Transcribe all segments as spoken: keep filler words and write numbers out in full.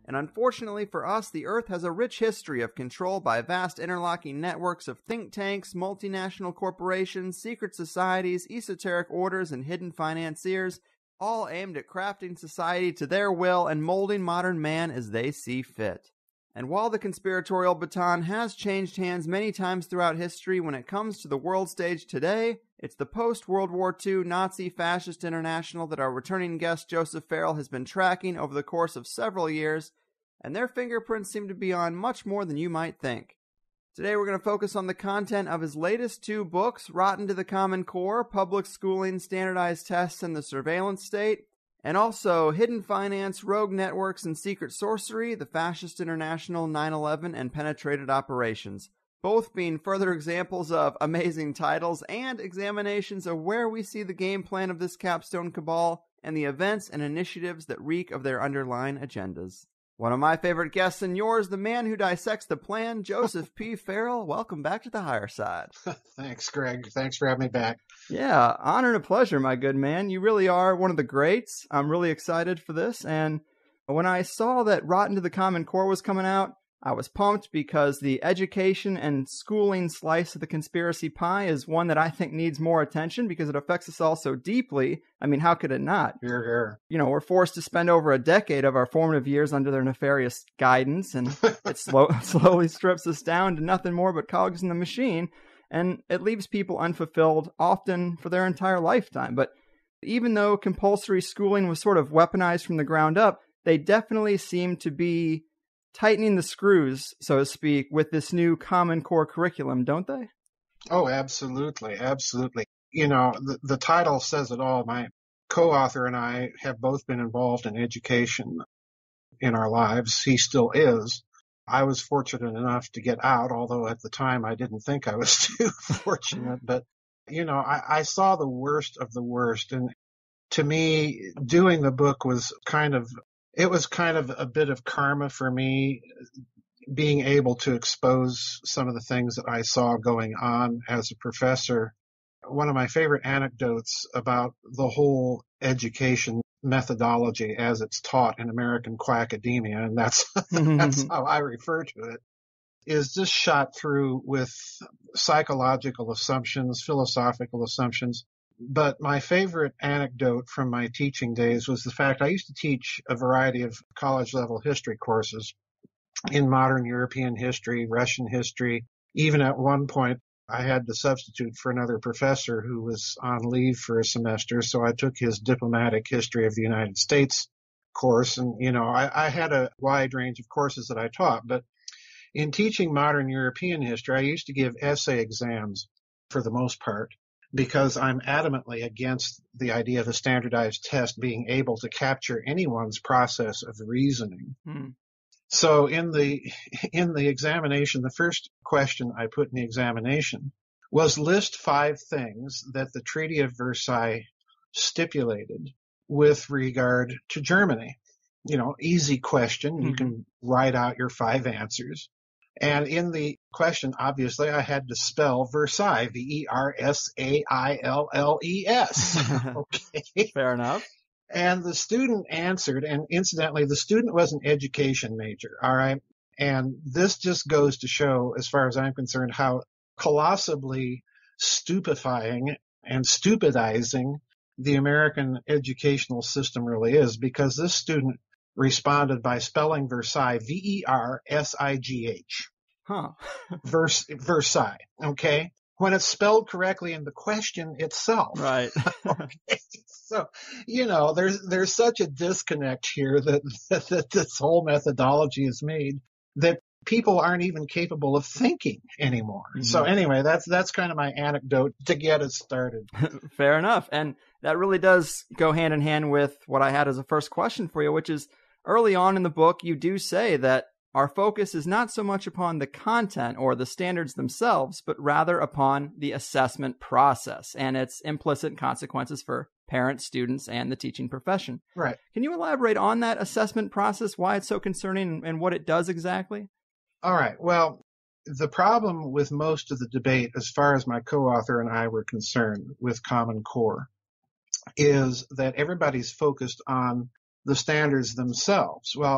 And unfortunately for us, the Earth has a rich history of control by vast interlocking networks of think tanks, multinational corporations, secret societies, esoteric orders, and hidden financiers, all aimed at crafting society to their will and molding modern man as they see fit. And while the conspiratorial baton has changed hands many times throughout history, when it comes to the world stage today, it's the post-World War Two Nazi Fascist International that our returning guest Joseph Farrell has been tracking over the course of several years, and their fingerprints seem to be on much more than you might think. Today we're going to focus on the content of his latest two books, Rotten to the Common Core, Public Schooling, Standardized Tests, and the Surveillance State, and also Hidden Finance, Rogue Networks, and Secret Sorcery, the Fascist International, nine eleven, and Penetrated Operations, both being further examples of amazing titles and examinations of where we see the game plan of this capstone cabal and the events and initiatives that reek of their underlying agendas. One of my favorite guests and yours, the man who dissects the plan, Joseph P. Farrell. Welcome back to the Higher Side. Thanks, Greg. Thanks for having me back. Yeah, honor and a pleasure, my good man. You really are one of the greats. I'm really excited for this. And when I saw that Rotten to the Common Core was coming out, I was pumped because the education and schooling slice of the conspiracy pie is one that I think needs more attention because it affects us all so deeply. I mean, how could it not? Here, here. You know, we're forced to spend over a decade of our formative years under their nefarious guidance, and it slow, slowly strips us down to nothing more but cogs in the machine, and it leaves people unfulfilled, often for their entire lifetime. But even though compulsory schooling was sort of weaponized from the ground up, they definitely seem to be tightening the screws, so to speak, with this new Common Core curriculum, don't they? Oh, absolutely. Absolutely. You know, the, the title says it all. My co-author and I have both been involved in education in our lives. He still is. I was fortunate enough to get out, although at the time I didn't think I was too fortunate. But, you know, I, I saw the worst of the worst. And to me, doing the book was kind of It was kind of a bit of karma for me, being able to expose some of the things that I saw going on as a professor. One of my favorite anecdotes about the whole education methodology as it's taught in American quackademia, and that's, that's how I refer to it, is just shot through with psychological assumptions, philosophical assumptions. But my favorite anecdote from my teaching days was the fact I used to teach a variety of college-level history courses in modern European history, Russian history. Even at one point, I had to substitute for another professor who was on leave for a semester, so I took his diplomatic history of the United States course. And, you know, I, I had a wide range of courses that I taught. But in teaching modern European history, I used to give essay exams for the most part, because I'm adamantly against the idea of a standardized test being able to capture anyone's process of reasoning. Hmm. So in the in the examination, the first question I put in the examination was list five things that the Treaty of Versailles stipulated with regard to Germany. You know, easy question. Mm-hmm. You can write out your five answers. And in the question, obviously, I had to spell Versailles, V E R S A I L L E S. Okay. Fair enough. And the student answered, and incidentally, the student was an education major, all right? And this just goes to show, as far as I'm concerned, how colossally stupefying and stupidizing the American educational system really is, because this student responded by spelling Versailles, V E R S I G H. Huh. Vers- Versailles, okay? When it's spelled correctly in the question itself. Right. Okay. So, you know, there's there's such a disconnect here that, that, that this whole methodology is made that people aren't even capable of thinking anymore. Mm-hmm. So anyway, that's that's kind of my anecdote to get us started. Fair enough. And that really does go hand in hand with what I had as a first question for you, which is early on in the book, you do say that our focus is not so much upon the content or the standards themselves, but rather upon the assessment process and its implicit consequences for parents, students, and the teaching profession. Right. Can you elaborate on that assessment process, why it's so concerning, and what it does exactly? All right. Well, the problem with most of the debate, as far as my co-author and I were concerned with Common Core, is that everybody's focused on the standards themselves. Well,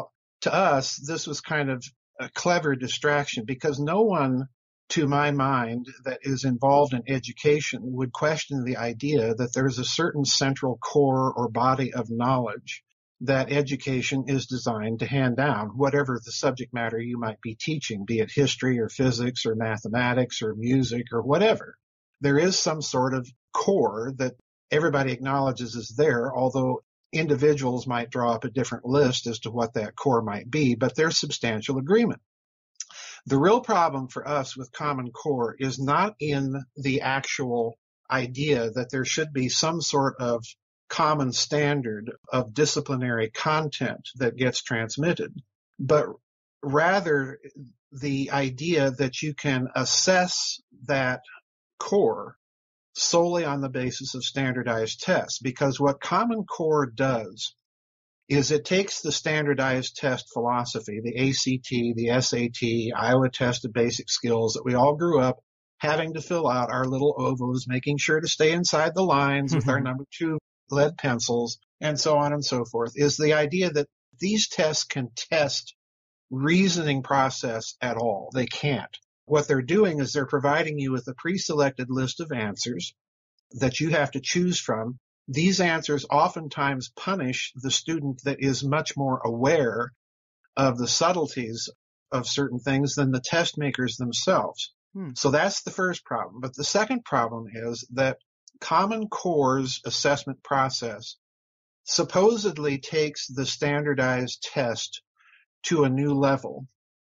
to us, this was kind of a clever distraction because no one, to my mind, that is involved in education would question the idea that there's a certain central core or body of knowledge that education is designed to hand down, whatever the subject matter you might be teaching, be it history or physics or mathematics or music or whatever. There is some sort of core that everybody acknowledges is there, although individuals might draw up a different list as to what that core might be, but there's substantial agreement. The real problem for us with Common Core is not in the actual idea that there should be some sort of common standard of disciplinary content that gets transmitted, but rather the idea that you can assess that core solely on the basis of standardized tests. Because what Common Core does is it takes the standardized test philosophy, the A C T, the S A T, Iowa Test of Basic Skills that we all grew up having to fill out our little ovos, making sure to stay inside the lines with our number two lead pencils, and so on and so forth, is the idea that these tests can test reasoning process at all. They can't. What they're doing is they're providing you with a pre-selected list of answers that you have to choose from. These answers oftentimes punish the student that is much more aware of the subtleties of certain things than the test makers themselves. Hmm. So that's the first problem. But the second problem is that Common Core's assessment process supposedly takes the standardized test to a new level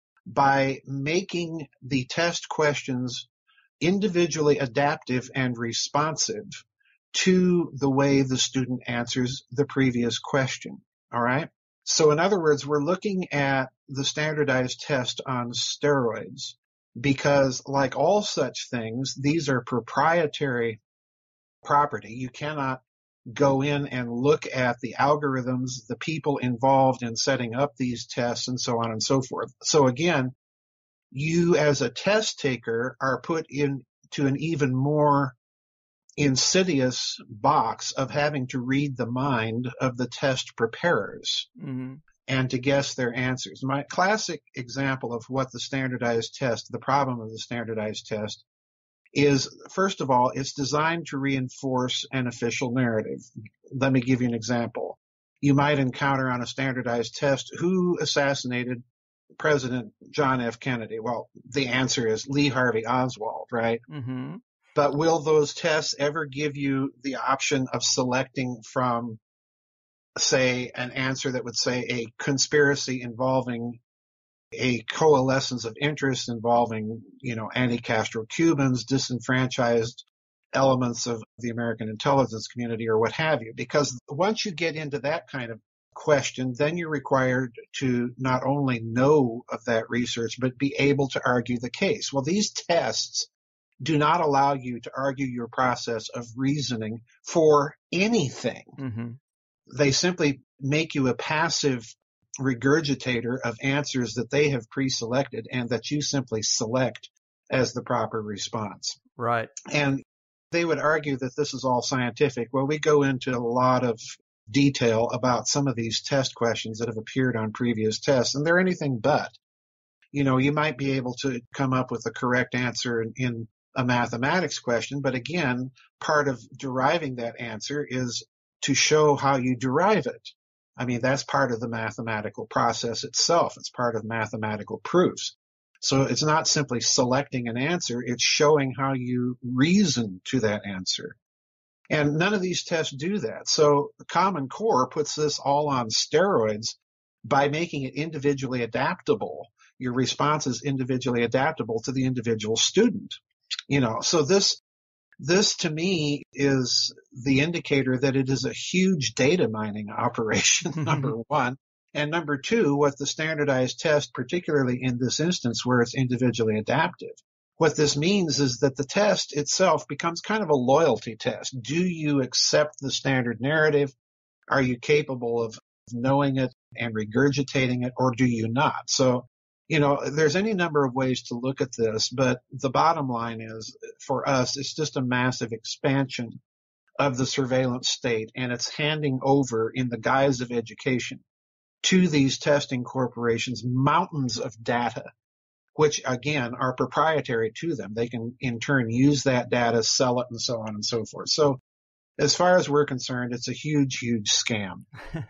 by making the test questions individually adaptive and responsive to the way the student answers the previous question. All right. So in other words, we're looking at the standardized test on steroids because, like all such things, these are proprietary property. You cannot go in and look at the algorithms, the people involved in setting up these tests, and so on and so forth. So again, you as a test taker are put into an even more insidious box of having to read the mind of the test preparers mm-hmm. and to guess their answers. My classic example of what the standardized test, the problem of the standardized test, is, first of all, it's designed to reinforce an official narrative. Let me give you an example. You might encounter on a standardized test, who assassinated President John F. Kennedy? Well, the answer is Lee Harvey Oswald, right? Mm-hmm. But will those tests ever give you the option of selecting from, say, an answer that would say a conspiracy involving a coalescence of interests involving, you know, anti-Castro Cubans, disenfranchised elements of the American intelligence community, or what have you? Because once you get into that kind of question, then you're required to not only know of that research, but be able to argue the case. Well, these tests do not allow you to argue your process of reasoning for anything. Mm-hmm. They simply make you a passive regurgitator of answers that they have pre-selected and that you simply select as the proper response. Right. And they would argue that this is all scientific. Well, we go into a lot of detail about some of these test questions that have appeared on previous tests, and they're anything but. You know, you might be able to come up with the correct answer in, in a mathematics question, but again, part of deriving that answer is to show how you derive it. I mean, that's part of the mathematical process itself. It's part of mathematical proofs. So it's not simply selecting an answer, it's showing how you reason to that answer. And none of these tests do that. So Common Core puts this all on steroids by making it individually adaptable. Your response is individually adaptable to the individual student. You know, so this This, to me, is the indicator that it is a huge data mining operation, number one. And number two, what the standardized test, particularly in this instance where it's individually adaptive, what this means is that the test itself becomes kind of a loyalty test. Do you accept the standard narrative? Are you capable of knowing it and regurgitating it, or do you not? So, you know, there's any number of ways to look at this, but the bottom line is, for us, it's just a massive expansion of the surveillance state, and it's handing over, in the guise of education, to these testing corporations mountains of data, which again are proprietary to them. They can in turn use that data, sell it, and so on and so forth. So as far as we're concerned, it's a huge, huge scam.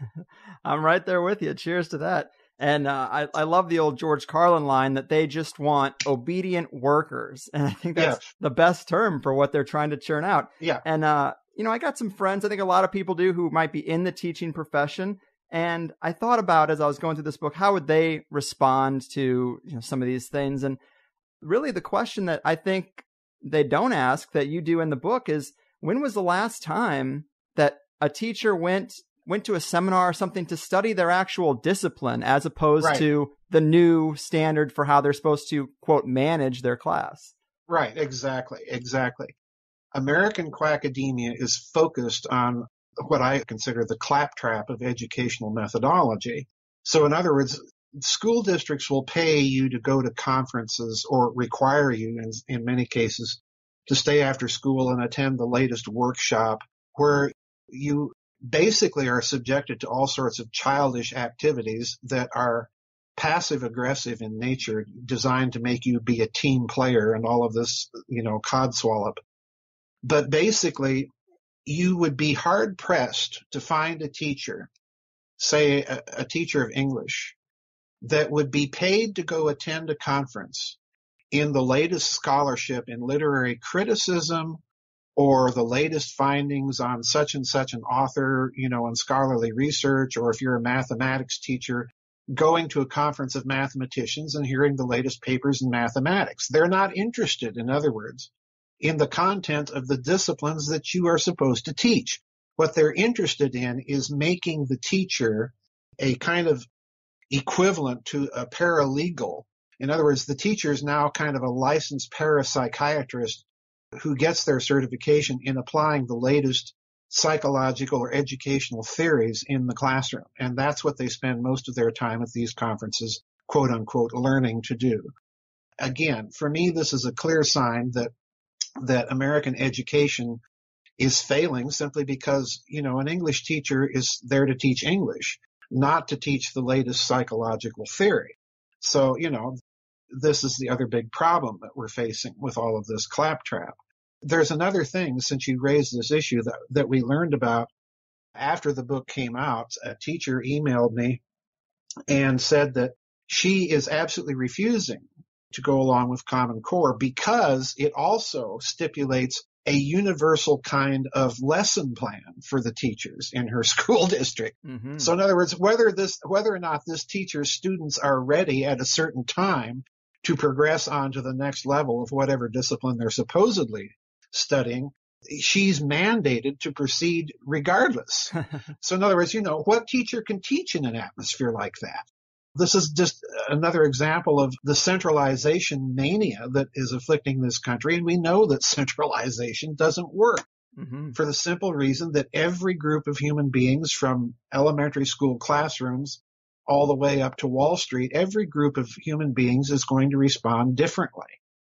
I'm right there with you. Cheers to that. And uh, I, I love the old George Carlin line that they just want obedient workers. And I think that's yeah. the best term for what they're trying to churn out. Yeah. And, uh, you know, I got some friends, I think a lot of people do, who might be in the teaching profession. And I thought about, as I was going through this book, how would they respond to, you know, some of these things? And really the question that I think they don't ask that you do in the book is, when was the last time that a teacher went went to a seminar or something to study their actual discipline as opposed right. to the new standard for how they're supposed to, quote, manage their class? Right, exactly, exactly. American quackademia is focused on what I consider the claptrap of educational methodology. So in other words, school districts will pay you to go to conferences or require you, in, in many cases, to stay after school and attend the latest workshop where you basically are subjected to all sorts of childish activities that are passive aggressive in nature, designed to make you be a team player and all of this, you know, codswallop. But basically, you would be hard pressed to find a teacher, say a, a teacher of English, that would be paid to go attend a conference in the latest scholarship in literary criticism or the latest findings on such and such an author, you know, in scholarly research, or if you're a mathematics teacher, going to a conference of mathematicians and hearing the latest papers in mathematics. They're not interested, in other words, in the content of the disciplines that you are supposed to teach. What they're interested in is making the teacher a kind of equivalent to a paralegal. In other words, the teacher is now kind of a licensed parapsychiatrist who gets their certification in applying the latest psychological or educational theories in the classroom. And that's what they spend most of their time at these conferences, quote unquote, learning to do. Again, for me, this is a clear sign that that American education is failing simply because, you know, an English teacher is there to teach English, not to teach the latest psychological theory. So, you know, this is the other big problem that we're facing with all of this claptrap. There's another thing, since you raised this issue, that, that we learned about after the book came out. A teacher emailed me and said that she is absolutely refusing to go along with Common Core because it also stipulates a universal kind of lesson plan for the teachers in her school district. Mm-hmm. So in other words, whether this, whether or not this teacher's students are ready at a certain time to progress on to the next level of whatever discipline they're supposedly studying, she's mandated to proceed regardless. So in other words, you know, what teacher can teach in an atmosphere like that? This is just another example of the centralization mania that is afflicting this country. And we know that centralization doesn't work mm-hmm. for the simple reason that every group of human beings, from elementary school classrooms all the way up to Wall Street, every group of human beings is going to respond differently.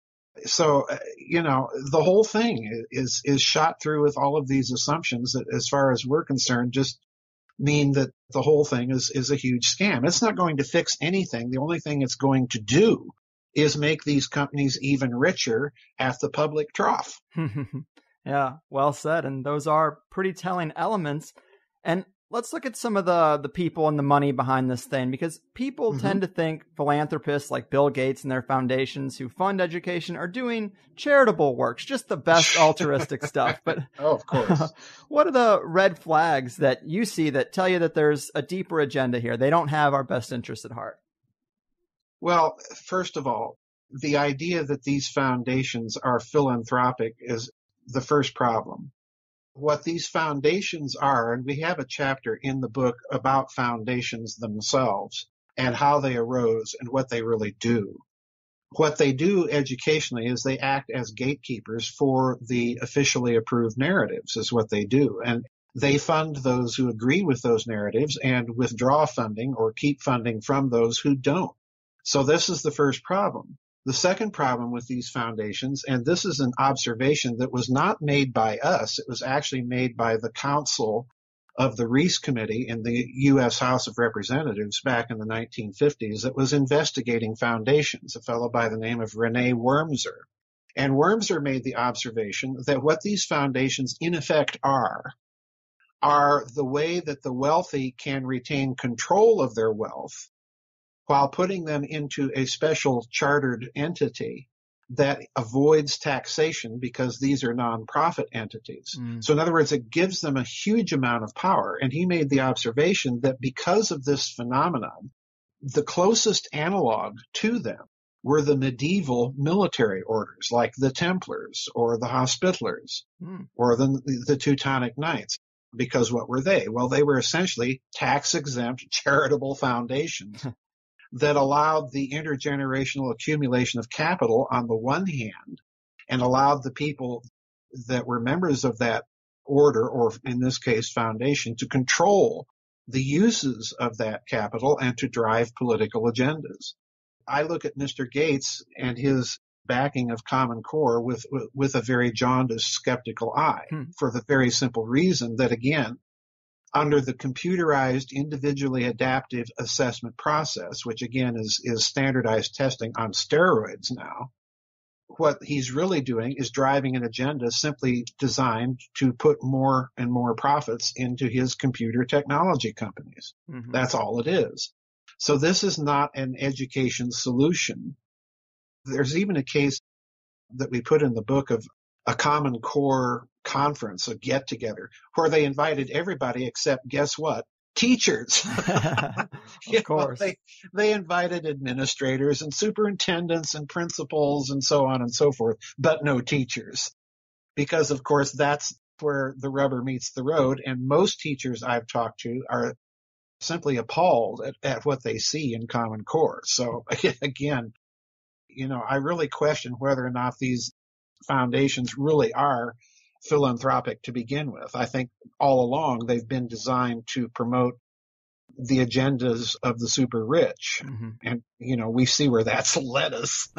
So, uh, you know, the whole thing is, is shot through with all of these assumptions that, as far as we're concerned, just mean that the whole thing is, is a huge scam. It's not going to fix anything. The only thing it's going to do is make these companies even richer at the public trough. Yeah, well said. And those are pretty telling elements. And let's look at some of the, the people and the money behind this thing, because people mm-hmm. tend to think philanthropists like Bill Gates and their foundations who fund education are doing charitable works, just the best altruistic stuff. But oh, of course. What are the red flags that you see that tell you that there's a deeper agenda here? They don't have our best interests at heart. Well, first of all, the idea that these foundations are philanthropic is the first problem. What these foundations are, and we have a chapter in the book about foundations themselves and how they arose and what they really do. What they do educationally is they act as gatekeepers for the officially approved narratives, is what they do. And they fund those who agree with those narratives and withdraw funding or keep funding from those who don't. So this is the first problem. The second problem with these foundations, and this is an observation that was not made by us, it was actually made by the Council of the Reese Committee in the U S House of Representatives back in the nineteen fifties that was investigating foundations, a fellow by the name of Rene Wormser. And Wormser made the observation that what these foundations in effect are, are the way that the wealthy can retain control of their wealth while putting them into a special chartered entity that avoids taxation because these are nonprofit entities. Mm. So in other words, it gives them a huge amount of power. And he made the observation that because of this phenomenon, the closest analog to them were the medieval military orders like the Templars or the Hospitallers mm. or the, the Teutonic Knights. Because what were they? Well, they were essentially tax-exempt charitable foundations that allowed the intergenerational accumulation of capital on the one hand and allowed the people that were members of that order, or in this case foundation, to control the uses of that capital and to drive political agendas. I look at Mister Gates and his backing of Common Core with with a very jaundiced, skeptical eye hmm. for the very simple reason that, again, under the computerized individually adaptive assessment process, which again is, is standardized testing on steroids now, what he's really doing is driving an agenda simply designed to put more and more profits into his computer technology companies. Mm-hmm. That's all it is. So this is not an education solution. There's even a case that we put in the book of a Common Core conference, a get-together, where they invited everybody except, guess what? Teachers. Of course. Know, they, they invited administrators and superintendents and principals and so on and so forth, but no teachers. Because, of course, that's where the rubber meets the road, and most teachers I've talked to are simply appalled at, at what they see in Common Core. So, again, you know, I really question whether or not these foundations really are philanthropic to begin with. I think all along they've been designed to promote the agendas of the super rich. Mm-hmm. And, you know, we see where that's led us.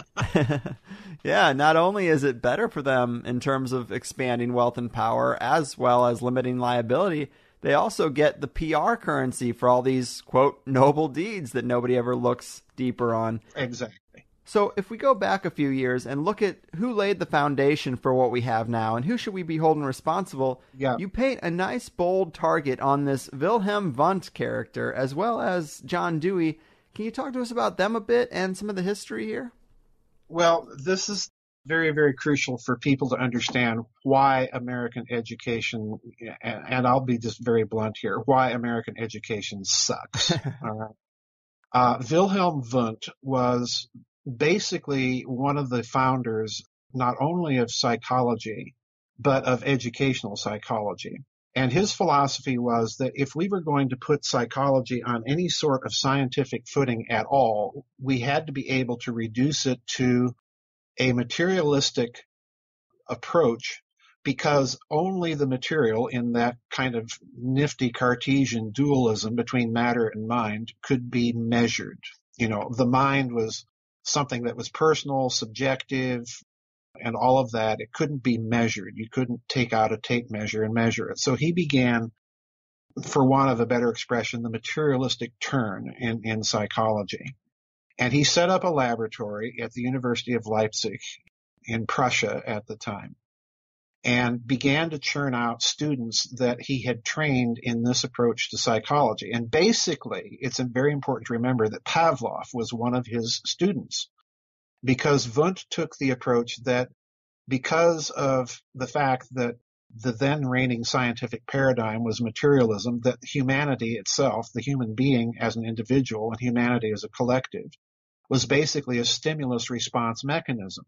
Yeah, not only is it better for them in terms of expanding wealth and power as well as limiting liability, they also get the P R currency for all these, quote, noble deeds that nobody ever looks deeper on. Exactly. So if we go back a few years and look at who laid the foundation for what we have now and who should we be holding responsible, yeah. you paint a nice bold target on this Wilhelm Wundt character as well as John Dewey. Can you talk to us about them a bit and some of the history here? Well, this is very, very crucial for people to understand why American education, and I'll be just very blunt here, why American education sucks. All right. Uh, Wilhelm Wundt was basically one of the founders not only of psychology, but of educational psychology. And his philosophy was that if we were going to put psychology on any sort of scientific footing at all, we had to be able to reduce it to a materialistic approach, because only the material in that kind of nifty Cartesian dualism between matter and mind could be measured. You know, the mind was something that was personal, subjective, and all of that. It couldn't be measured. You couldn't take out a tape measure and measure it. So he began, for want of a better expression, the materialistic turn in, in psychology. And he set up a laboratory at the University of Leipzig in Prussia at the time and began to churn out students that he had trained in this approach to psychology. And basically, it's very important to remember that Pavlov was one of his students, because Wundt took the approach that because of the fact that the then reigning scientific paradigm was materialism, that humanity itself, the human being as an individual and humanity as a collective, was basically a stimulus response mechanism.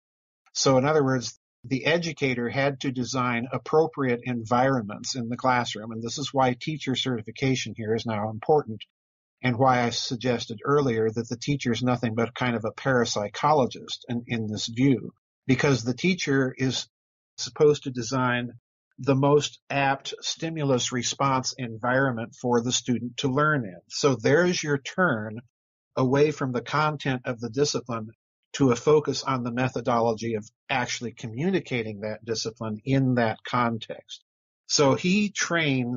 So in other words, the educator had to design appropriate environments in the classroom. And this is why teacher certification here is now important, and why I suggested earlier that the teacher is nothing but kind of a parapsychologist in, in this view, because the teacher is supposed to design the most apt stimulus response environment for the student to learn in. So there's your turn away from the content of the discipline to a focus on the methodology of actually communicating that discipline in that context. So he trains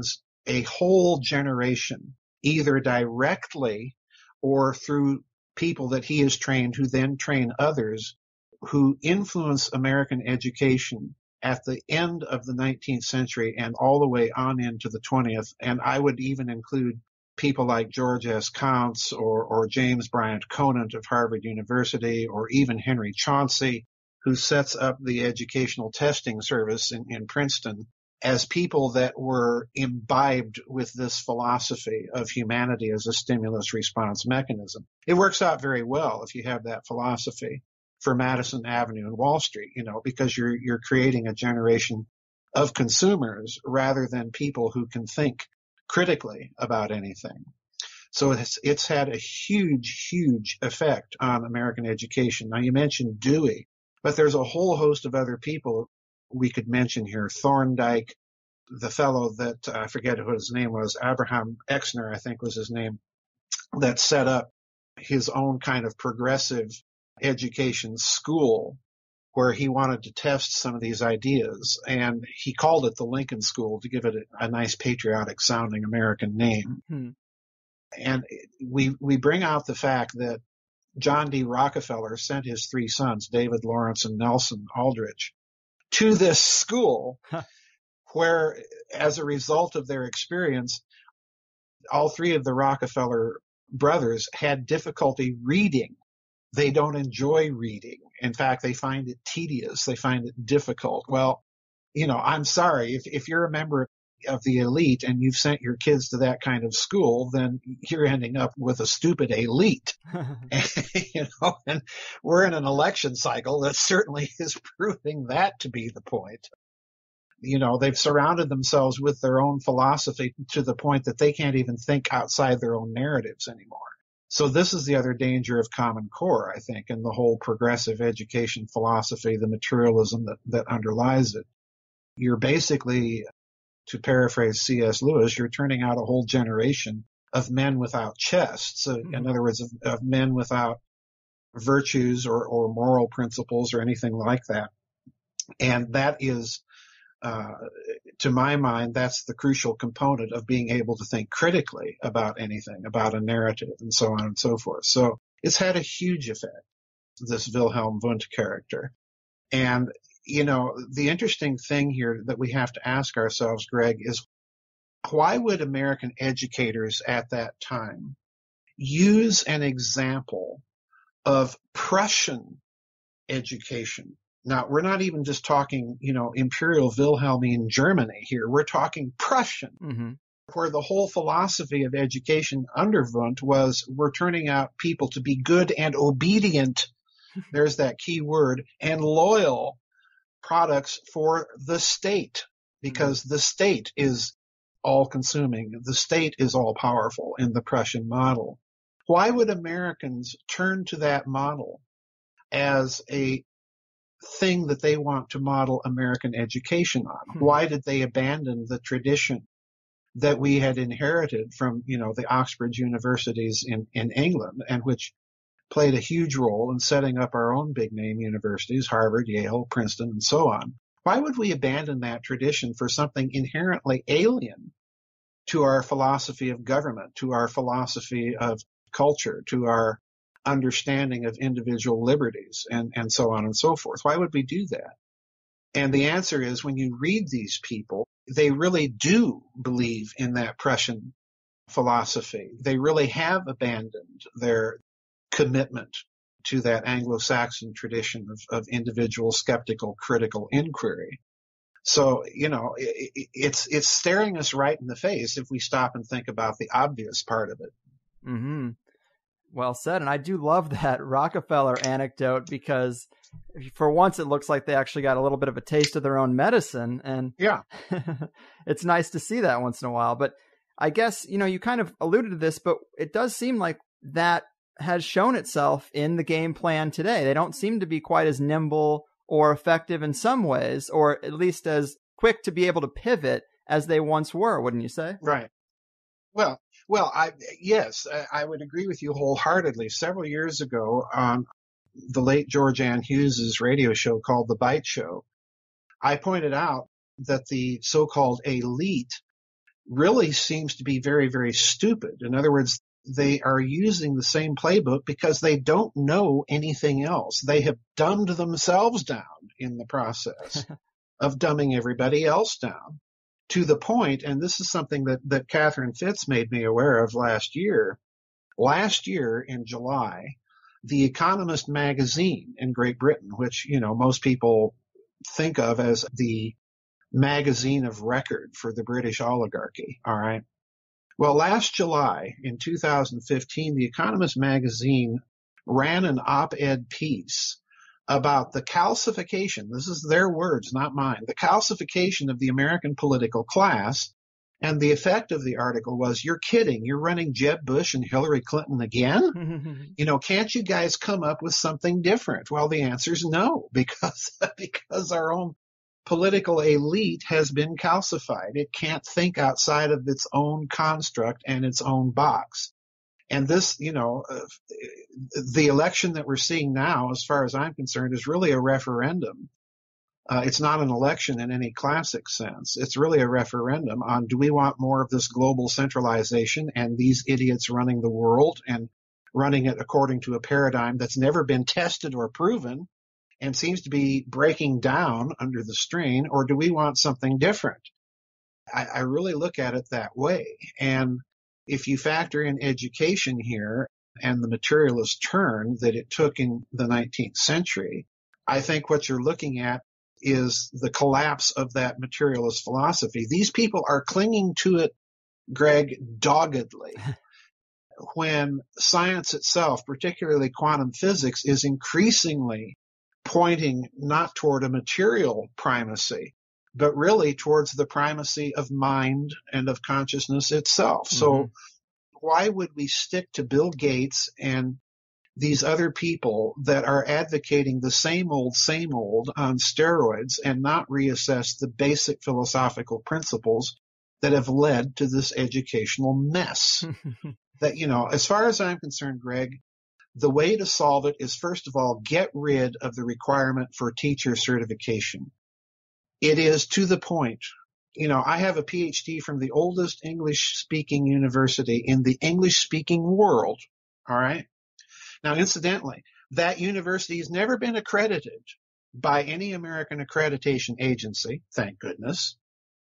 a whole generation, either directly or through people that he has trained who then train others, who influence American education at the end of the nineteenth century and all the way on into the twentieth. And I would even include people like George S. Counts or, or James Bryant Conant of Harvard University, or even Henry Chauncey, who sets up the Educational Testing Service in, in Princeton, as people that were imbibed with this philosophy of humanity as a stimulus response mechanism. It works out very well if you have that philosophy for Madison Avenue and Wall Street, you know, because you're you're creating a generation of consumers rather than people who can think critically about anything. So it's it's had a huge, huge effect on American education. Now, you mentioned Dewey, but there's a whole host of other people we could mention here. Thorndike, the fellow that, uh, I forget what his name was, Abraham Exner, I think was his name, that set up his own kind of progressive education school where he wanted to test some of these ideas. And he called it the Lincoln School to give it a, a nice patriotic sounding American name. Mm-hmm. And we, we bring out the fact that John D. Rockefeller sent his three sons, David, Lawrence, and Nelson Aldrich, to this school where, as a result of their experience, all three of the Rockefeller brothers had difficulty reading. They don't enjoy reading. In fact, they find it tedious. They find it difficult. Well, you know, I'm sorry. If, if you're a member of the elite and you've sent your kids to that kind of school, then you're ending up with a stupid elite. You know, and we're in an election cycle that certainly is proving that to be the point. You know, they've surrounded themselves with their own philosophy to the point that they can't even think outside their own narratives anymore. So this is the other danger of Common Core, I think, and the whole progressive education philosophy, the materialism that, that underlies it. You're basically, to paraphrase C S Lewis, you're turning out a whole generation of men without chests. Mm-hmm. In other words, of, of men without virtues or, or moral principles or anything like that. And that is, uh, to my mind, that's the crucial component of being able to think critically about anything, about a narrative and so on and so forth. So it's had a huge effect, this Wilhelm Wundt character. And, you know, the interesting thing here that we have to ask ourselves, Greg, is why would American educators at that time use an example of Prussian education? Now, we're not even just talking, you know, Imperial Wilhelmine Germany here. We're talking Prussian, mm-hmm. where the whole philosophy of education under Wundt was we're turning out people to be good and obedient, there's that key word, and loyal products for the state, because mm-hmm. the state is all-consuming. The state is all-powerful in the Prussian model. Why would Americans turn to that model as a thing that they want to model American education on? Hmm. Why did they abandon the tradition that we had inherited from, you know, the Oxford universities in, in England, and which played a huge role in setting up our own big name universities, Harvard, Yale, Princeton, and so on? Why would we abandon that tradition for something inherently alien to our philosophy of government, to our philosophy of culture, to our understanding of individual liberties, and, and so on and so forth? Why would we do that? And the answer is, when you read these people, they really do believe in that Prussian philosophy. They really have abandoned their commitment to that Anglo-Saxon tradition of, of individual skeptical, critical inquiry. So, you know, it, it's it's staring us right in the face if we stop and think about the obvious part of it. Mm-hmm. Well said. And I do love that Rockefeller anecdote, because for once it looks like they actually got a little bit of a taste of their own medicine. And yeah, it's nice to see that once in a while. But I guess, you know, you kind of alluded to this, but it does seem like that has shown itself in the game plan today. They don't seem to be quite as nimble or effective in some ways, or at least as quick to be able to pivot as they once were, wouldn't you say? Right. Well, Well, I, yes, I would agree with you wholeheartedly. Several years ago, on the late George Ann Hughes's radio show called The Bite Show, I pointed out that the so-called elite really seems to be very, very stupid. In other words, they are using the same playbook because they don't know anything else. They have dumbed themselves down in the process of dumbing everybody else down to the point, and this is something that, that Catherine Fitz made me aware of last year. Last year in July, The Economist magazine in Great Britain, which, you know, most people think of as the magazine of record for the British oligarchy, all right? Well, last July in two thousand fifteen, The Economist magazine ran an op-ed piece about the calcification, this is their words, not mine, the calcification of the American political class. And the effect of the article was, you're kidding, you're running Jeb Bush and Hillary Clinton again? You know, can't you guys come up with something different? Well, the answer is no, because, because our own political elite has been calcified. It can't think outside of its own construct and its own box. And this, you know, uh, the election that we're seeing now, as far as I'm concerned, is really a referendum. Uh, it's not an election in any classic sense. It's really a referendum on, do we want more of this global centralization and these idiots running the world and running it according to a paradigm that's never been tested or proven and seems to be breaking down under the strain, or do we want something different? I, I really look at it that way. And if you factor in education here and the materialist turn that it took in the nineteenth century, I think what you're looking at is the collapse of that materialist philosophy. These people are clinging to it, Greg, doggedly, when science itself, particularly quantum physics, is increasingly pointing not toward a material primacy, but really towards the primacy of mind and of consciousness itself. Mm-hmm. So why would we stick to Bill Gates and these other people that are advocating the same old, same old on steroids and not reassess the basic philosophical principles that have led to this educational mess? That, you know, as far as I'm concerned, Greg, the way to solve it is, first of all, get rid of the requirement for teacher certification. It is to the point. You know, I have a P H D from the oldest English-speaking university in the English-speaking world, all right? Now, incidentally, that university has never been accredited by any American accreditation agency, thank goodness.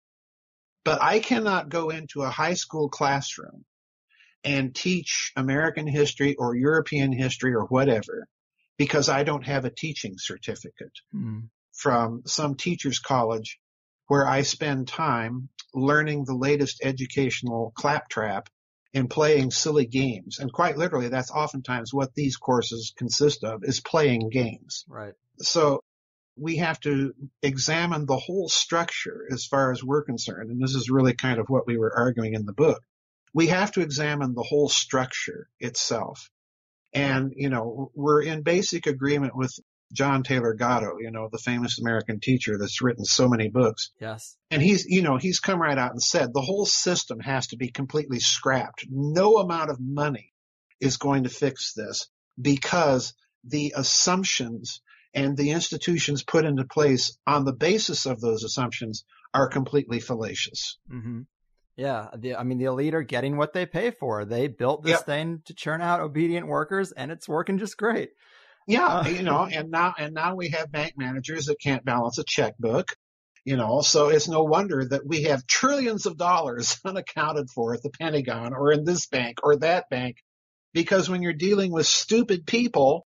But I cannot go into a high school classroom and teach American history or European history or whatever because I don't have a teaching certificate mm. from some teacher's college where I spend time learning the latest educational claptrap and playing silly games. And quite literally, that's oftentimes what these courses consist of, is playing games. Right. So we have to examine the whole structure as far as we're concerned. And this is really kind of what we were arguing in the book. We have to examine the whole structure itself. And, you know, we're in basic agreement with John Taylor Gatto, you know, the famous American teacher that's written so many books. Yes. And he's, you know, he's come right out and said the whole system has to be completely scrapped. No amount of money is going to fix this because the assumptions and the institutions put into place on the basis of those assumptions are completely fallacious. Mm-hmm. Yeah. The, I mean, the elite are getting what they pay for. They built this yep. thing to churn out obedient workers, and it's working just great. Yeah, uh, you know, and now and now we have bank managers that can't balance a checkbook, you know, so it's no wonder that we have trillions of dollars unaccounted for at the Pentagon or in this bank or that bank, because when you're dealing with stupid people,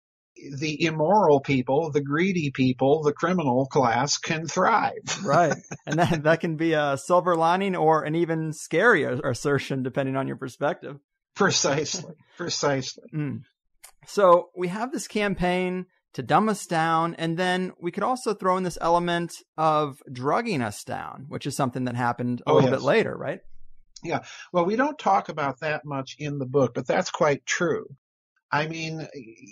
the immoral people, the greedy people, the criminal class can thrive. Right. And that, that can be a silver lining or an even scarier assertion, depending on your perspective. Precisely. Precisely. Mm. So we have this campaign to dumb us down, and then we could also throw in this element of drugging us down, which is something that happened a oh, little yes. bit later, right? Yeah. Well, we don't talk about that much in the book, but that's quite true. I mean,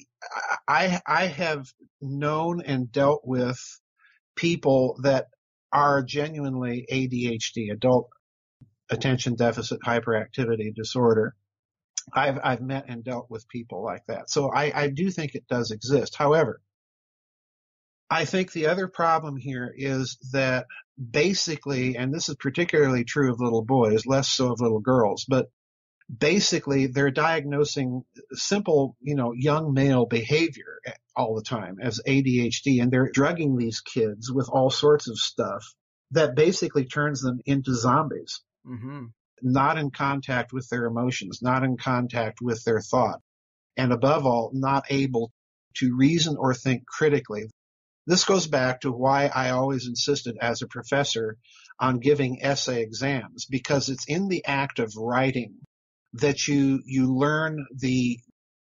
I I have known and dealt with people that are genuinely A D H D, adult attention deficit hyperactivity disorder. I've I've met and dealt with people like that. So I, I do think it does exist. However, I think the other problem here is that basically, and this is particularly true of little boys, less so of little girls, but basically they're diagnosing simple, you know, young male behavior all the time as A D H D, and they're drugging these kids with all sorts of stuff that basically turns them into zombies, mm-hmm. not in contact with their emotions, not in contact with their thought, and above all, not able to reason or think critically. This goes back to why I always insisted as a professor on giving essay exams, because it's in the act of writing that you you learn the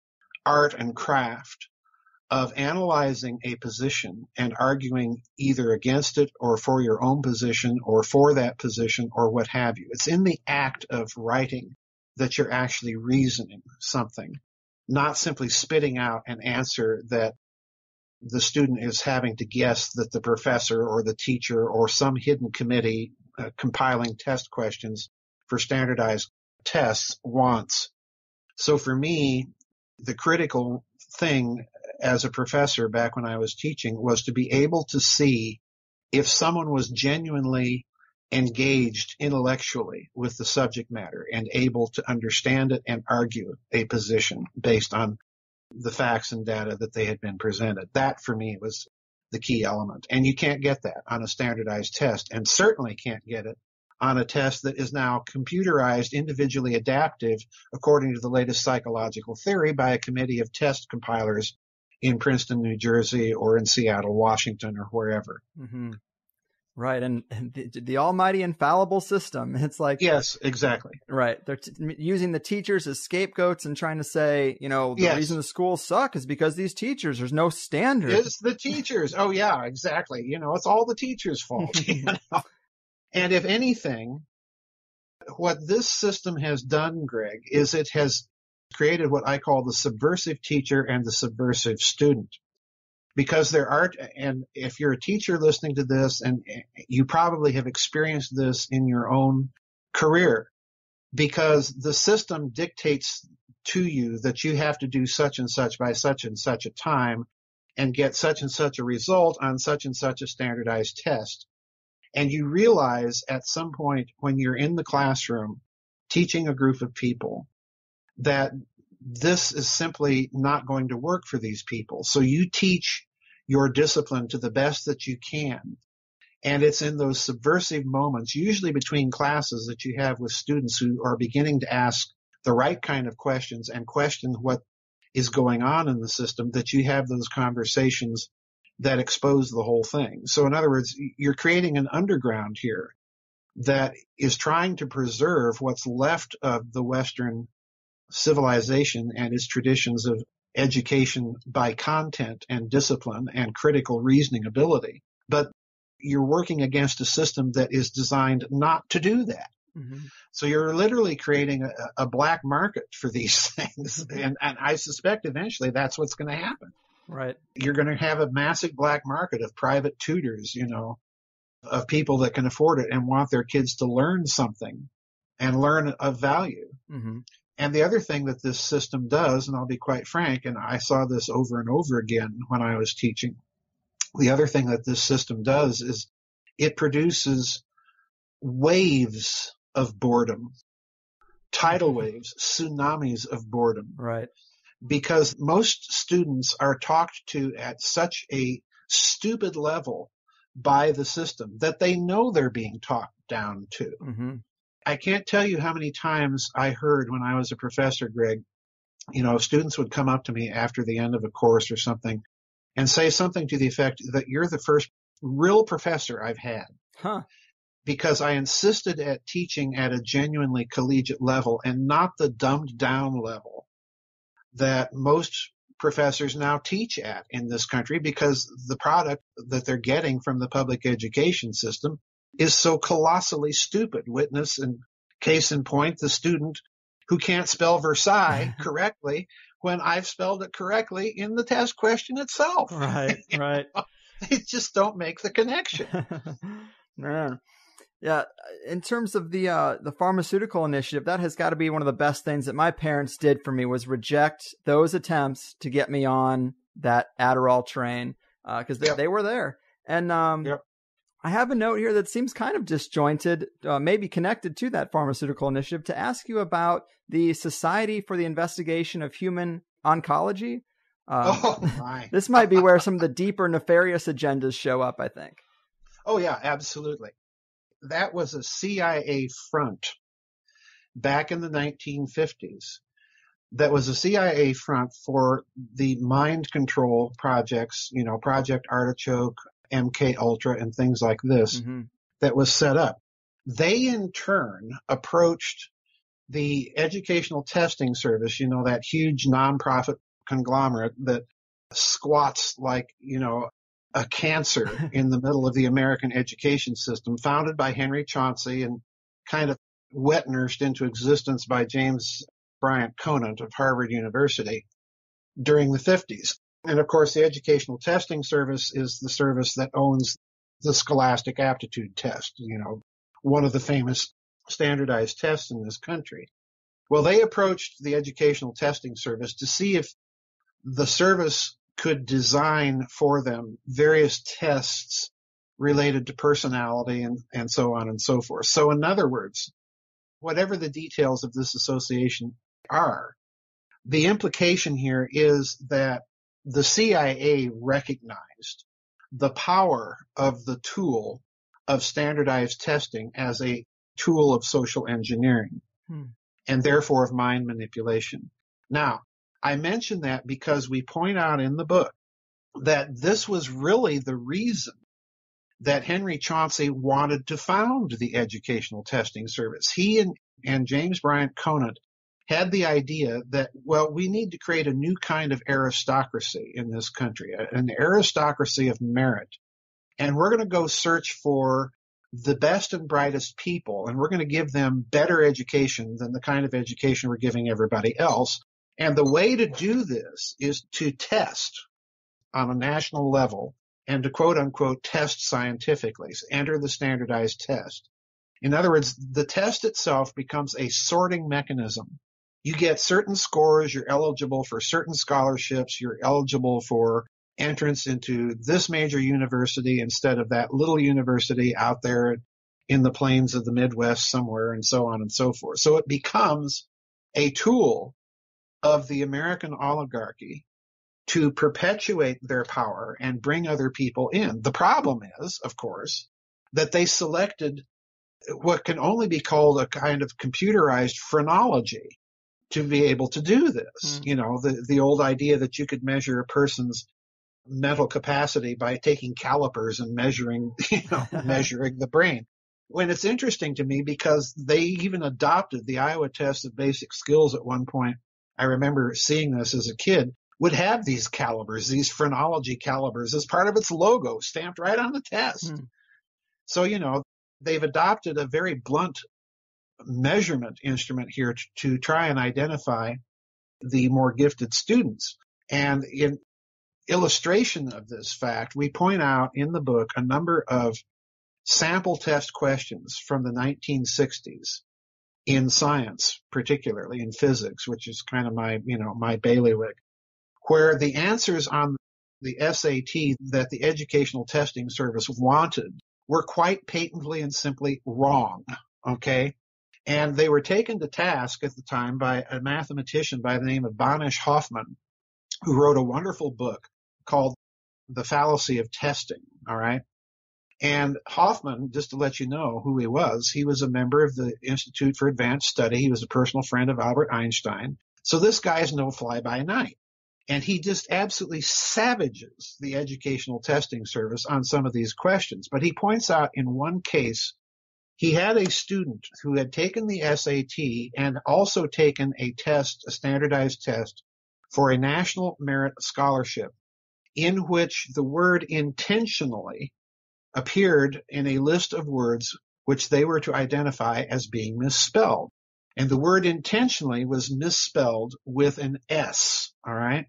art and craft of analyzing a position and arguing either against it or for your own position or for that position or what have you. It's in the act of writing that you're actually reasoning something, not simply spitting out an answer that the student is having to guess that the professor or the teacher or some hidden committee uh, compiling test questions for standardized tests wants. So for me, the critical thing as a professor back when I was teaching was to be able to see if someone was genuinely engaged intellectually with the subject matter and able to understand it and argue a position based on the facts and data that they had been presented. That, for me, was the key element. And you can't get that on a standardized test, and certainly can't get it on a test that is now computerized, individually adaptive, according to the latest psychological theory by a committee of test compilers in Princeton, New Jersey, or in Seattle, Washington, or wherever. Mm-hmm. Right. And the, the almighty infallible system. It's like, yes, exactly. Right. They're t- using the teachers as scapegoats and trying to say, you know, the yes. reason the schools suck is because these teachers, there's no standard. It's the teachers. Oh, yeah, exactly. You know, it's all the teachers' fault. You know? And if anything, what this system has done, Greg, is it has created what I call the subversive teacher and the subversive student. Because there are, and if you're a teacher listening to this, and you probably have experienced this in your own career, because the system dictates to you that you have to do such and such by such and such a time and get such and such a result on such and such a standardized test. And you realize at some point when you're in the classroom teaching a group of people that this is simply not going to work for these people. So you teach your discipline to the best that you can. And it's in those subversive moments, usually between classes, that you have with students who are beginning to ask the right kind of questions and question what is going on in the system, that you have those conversations that expose the whole thing. So in other words, you're creating an underground here that is trying to preserve what's left of the Western civilization and its traditions of education by content and discipline and critical reasoning ability. But you're working against a system that is designed not to do that. Mm-hmm. So you're literally creating a, a black market for these things. And, and I suspect eventually that's what's going to happen. Right. You're going to have a massive black market of private tutors, you know, of people that can afford it and want their kids to learn something and learn of value. Mm-hmm. And the other thing that this system does, and I'll be quite frank, and I saw this over and over again when I was teaching, the other thing that this system does is it produces waves of boredom, tidal waves, tsunamis of boredom. Right. Because most students are talked to at such a stupid level by the system that they know they're being talked down to. Mm-hmm. I can't tell you how many times I heard when I was a professor, Greg, you know, students would come up to me after the end of a course or something and say something to the effect that you're the first real professor I've had. Huh. Because I insisted at teaching at a genuinely collegiate level and not the dumbed down level that most professors now teach at in this country, because the product that they're getting from the public education system is so colossally stupid. Witness and case in point, the student who can't spell Versailles correctly when I've spelled it correctly in the test question itself. Right, right. They just don't make the connection. Man. Yeah, in terms of the uh, the pharmaceutical initiative, that has got to be one of the best things that my parents did for me, was reject those attempts to get me on that Adderall train. because uh, they, yep. they were there. And um, yep. I have a note here that seems kind of disjointed, uh, maybe connected to that pharmaceutical initiative, to ask you about the Society for the Investigation of Human Oncology. Um, oh, my. This might be where some of the deeper nefarious agendas show up, I think. Oh, yeah, absolutely. That was a C I A front back in the nineteen fifties. That was a C I A front for the mind control projects, you know, Project Artichoke, M K Ultra, and things like this mm-hmm. that was set up. They, in turn, approached the Educational Testing Service, you know, that huge nonprofit conglomerate that squats like, you know, a cancer in the middle of the American education system, founded by Henry Chauncey and kind of wet nursed into existence by James Bryant Conant of Harvard University during the fifties. And of course, the Educational Testing Service is the service that owns the Scholastic Aptitude Test, you know, one of the famous standardized tests in this country. Well, they approached the Educational Testing Service to see if the service could design for them various tests related to personality and, and so on and so forth. So in other words, whatever the details of this association are, the implication here is that the C I A recognized the power of the tool of standardized testing as a tool of social engineering hmm. and therefore of mind manipulation. Now, I mention that because we point out in the book that this was really the reason that Henry Chauncey wanted to found the Educational Testing Service. He and, and James Bryant Conant had the idea that, well, we need to create a new kind of aristocracy in this country, an aristocracy of merit. And we're going to go search for the best and brightest people, and we're going to give them better education than the kind of education we're giving everybody else. And the way to do this is to test on a national level and to quote unquote test scientifically, enter the standardized test. In other words, the test itself becomes a sorting mechanism. You get certain scores, you're eligible for certain scholarships, you're eligible for entrance into this major university instead of that little university out there in the plains of the Midwest somewhere, and so on and so forth. So it becomes a tool of the American oligarchy to perpetuate their power and bring other people in. The problem is, of course, that they selected what can only be called a kind of computerized phrenology to be able to do this. Mm. You know, the, the old idea that you could measure a person's mental capacity by taking calipers and measuring, you know, measuring the brain. When it's interesting to me because they even adopted the Iowa Test of Basic Skills at one point. I remember seeing this as a kid, would have these calibers, these phrenology calibers as part of its logo stamped right on the test. Mm. So, you know, they've adopted a very blunt measurement instrument here to, to try and identify the more gifted students. And in illustration of this fact, we point out in the book a number of sample test questions from the nineteen sixties in science, particularly in physics, which is kind of my, you know, my bailiwick, where the answers on the S A T that the Educational Testing Service wanted were quite patently and simply wrong, okay? And they were taken to task at the time by a mathematician by the name of Banish Hoffman, who wrote a wonderful book called The Fallacy of Testing, all right? And Hoffman, just to let you know who he was, he was a member of the Institute for Advanced Study. He was a personal friend of Albert Einstein. So this guy is no fly-by-night. And he just absolutely savages the Educational Testing Service on some of these questions. But he points out in one case, he had a student who had taken the S A T and also taken a test, a standardized test, for a National Merit Scholarship, in which the word intentionally appeared in a list of words which they were to identify as being misspelled. And the word intentionally was misspelled with an S, all right?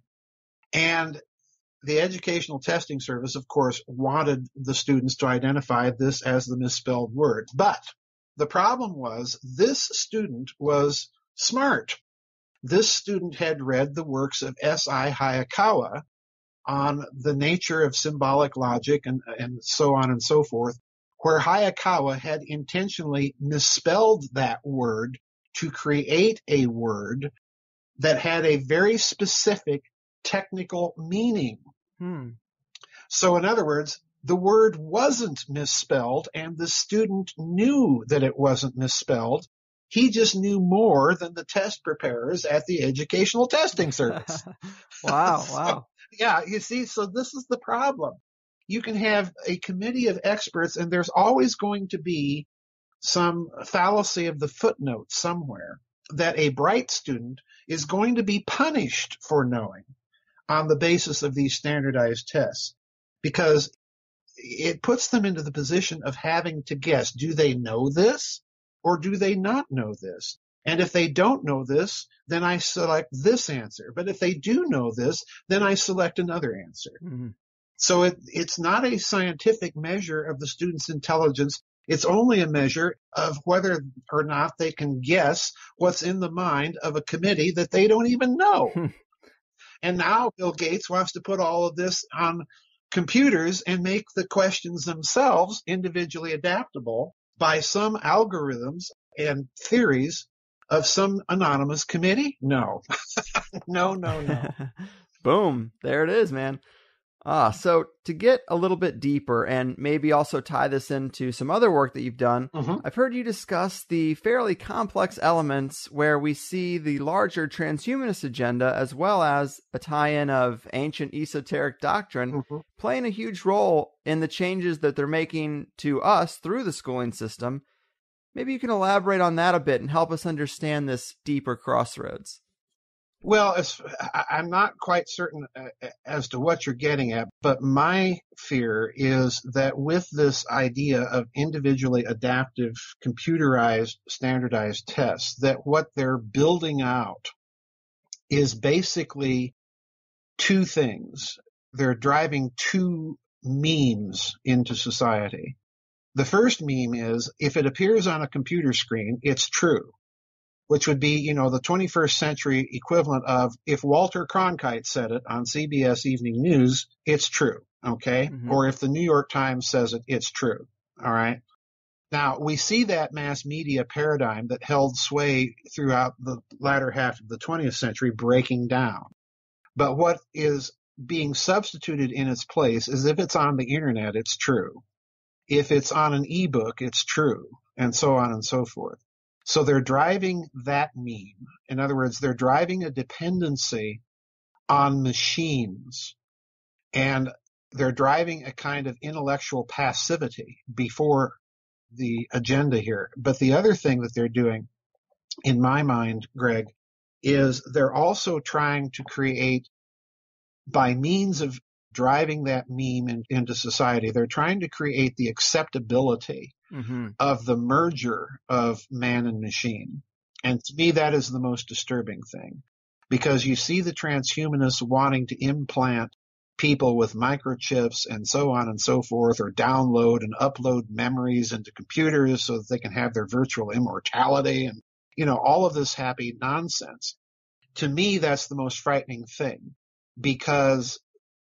And the Educational Testing Service, of course, wanted the students to identify this as the misspelled word. But the problem was this student was smart. This student had read the works of S I Hayakawa, on the nature of symbolic logic and, and so on and so forth, where Hayakawa had intentionally misspelled that word to create a word that had a very specific technical meaning. Hmm. So in other words, the word wasn't misspelled, and the student knew that it wasn't misspelled. He just knew more than the test preparers at the Educational Testing Service. Wow, So, wow. yeah, you see, so this is the problem. You can have a committee of experts, and there's always going to be some fallacy of the footnote somewhere that a bright student is going to be punished for knowing on the basis of these standardized tests, because it puts them into the position of having to guess, do they know this or do they not know this? And if they don't know this, then I select this answer. But if they do know this, then I select another answer. Mm-hmm. So it, it's not a scientific measure of the student's intelligence. It's only a measure of whether or not they can guess what's in the mind of a committee that they don't even know. And now Bill Gates wants to put all of this on computers and make the questions themselves individually adaptable by some algorithms and theories of some anonymous committee? No. no, no, no. Boom. There it is, man. Ah, so to get a little bit deeper and maybe also tie this into some other work that you've done, Mm-hmm. I've heard you discuss the fairly complex elements where we see the larger transhumanist agenda as well as a tie-in of ancient esoteric doctrine Mm-hmm. playing a huge role in the changes that they're making to us through the schooling system. Maybe you can elaborate on that a bit and help us understand this deeper crossroads. Well, as, I- I'm not quite certain uh, as to what you're getting at, but my fear is that with this idea of individually adaptive, computerized, standardized tests, that what they're building out is basically two things. They're driving two memes into society. The first meme is, if it appears on a computer screen, it's true, which would be, you know, the twenty-first century equivalent of, if Walter Cronkite said it on C B S Evening News, it's true, okay? Mm-hmm. Or if the New York Times says it, it's true, all right? Now, we see that mass media paradigm that held sway throughout the latter half of the twentieth century breaking down. But what is being substituted in its place is, if it's on the internet, it's true. If it's on an ebook, it's true, and so on and so forth. So they're driving that meme. In other words, they're driving a dependency on machines, and they're driving a kind of intellectual passivity before the agenda here. But the other thing that they're doing, in my mind, Greg, is they're also trying to create, by means of driving that meme in, into society, they're trying to create the acceptability Mm-hmm. of the merger of man and machine. And to me, that is the most disturbing thing, because you see the transhumanists wanting to implant people with microchips and so on and so forth, or download and upload memories into computers so that they can have their virtual immortality and, you know, all of this happy nonsense. To me, that's the most frightening thing, because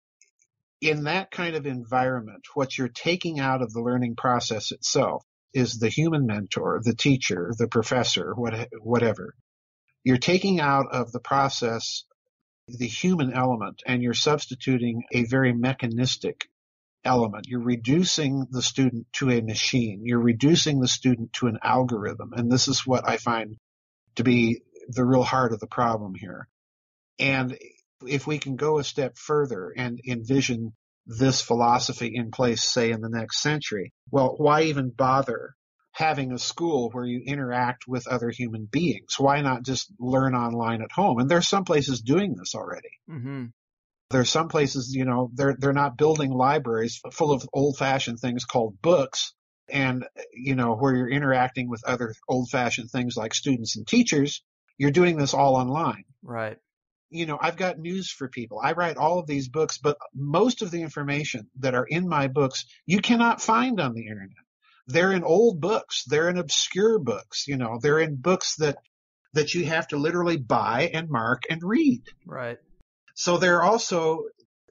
in that kind of environment, what you're taking out of the learning process itself is the human mentor, the teacher, the professor, what, whatever. You're taking out of the process the human element, and you're substituting a very mechanistic element. You're reducing the student to a machine. You're reducing the student to an algorithm. And this is what I find to be the real heart of the problem here. And if we can go a step further and envision this philosophy in place, say, in the next century, well, why even bother having a school where you interact with other human beings? Why not just learn online at home? And there's some places doing this already. Mm-hmm. There's some places, you know, they're they're not building libraries full of old-fashioned things called books, and, you know, where you're interacting with other old-fashioned things like students and teachers. You're doing this all online. Right. You know, I've got news for people. I write all of these books, but most of the information that are in my books, you cannot find on the internet. They're in old books. They're in obscure books. You know, they're in books that, that you have to literally buy and mark and read. Right. So they're also,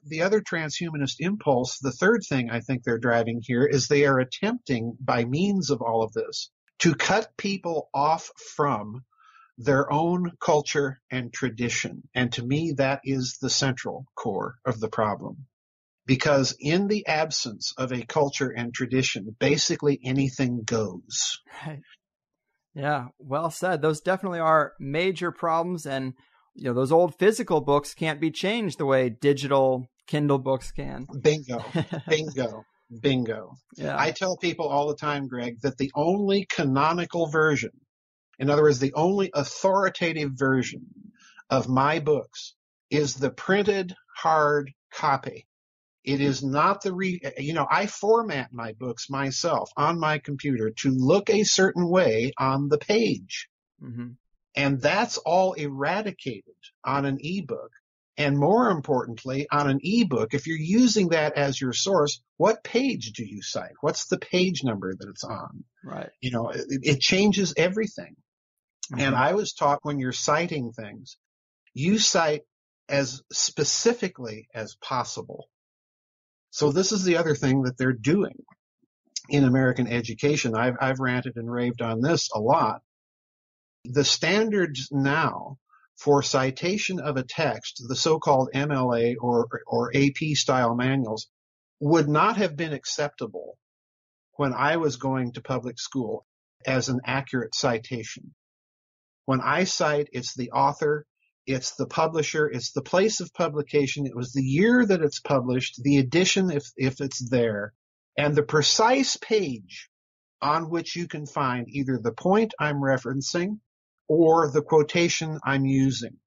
the other transhumanist impulse, the third thing I think they're driving here is they are attempting by means of all of this to cut people off from their own culture and tradition. And to me, that is the central core of the problem. Because in the absence of a culture and tradition, basically anything goes. Right. Yeah, well said. Those definitely are major problems. And, you know, those old physical books can't be changed the way digital Kindle books can. Bingo, bingo, bingo. Yeah. I tell people all the time, Greg, that the only canonical version, in other words, the only authoritative version of my books is the printed hard copy. It is not the, re- you know, I format my books myself on my computer to look a certain way on the page. Mm-hmm. And that's all eradicated on an ebook. And more importantly, on an ebook, if you're using that as your source, what page do you cite? What's the page number that it's on? Right. You know, it, it changes everything. Mm-hmm. And I was taught when you're citing things, you cite as specifically as possible. So this is the other thing that they're doing in American education. I've, I've ranted and raved on this a lot. The standards now for citation of a text, the so-called M L A or, or A P style manuals, would not have been acceptable when I was going to public school as an accurate citation. When I cite, it's the author, it's the publisher, it's the place of publication, it was the year that it's published, the edition if, if it's there, and the precise page on which you can find either the point I'm referencing or the quotation I'm using.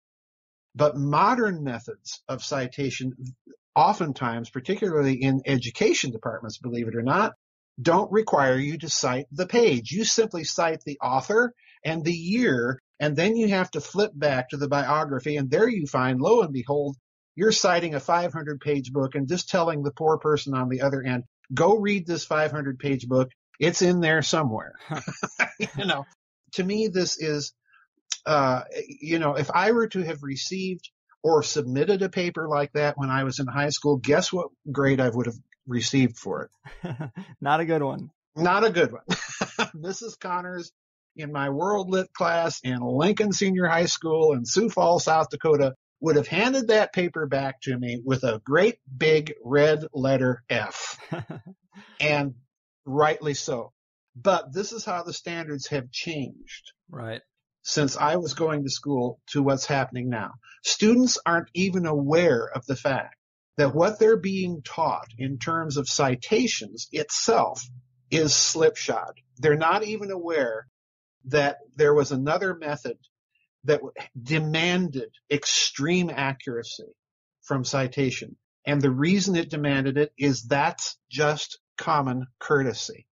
But modern methods of citation, oftentimes, particularly in education departments, believe it or not, don't require you to cite the page. You simply cite the author and the year, and then you have to flip back to the biography, and there you find, lo and behold, you're citing a five hundred page book and just telling the poor person on the other end, go read this five hundred page book. It's in there somewhere. You know, to me, this is, uh, you know, if I were to have received or submitted a paper like that when I was in high school, guess what grade I would have received for it? Not a good one. Not a good one. Missus Connors in my World Lit class in Lincoln Senior High School in Sioux Falls, South Dakota, would have handed that paper back to me with a great big red letter F. And rightly so. But this is how the standards have changed. Right. Since I was going to school to what's happening now. Students aren't even aware of the fact that what they're being taught in terms of citations itself is slipshod. They're not even aware that there was another method that demanded extreme accuracy from citation. And the reason it demanded it is that's just common courtesy.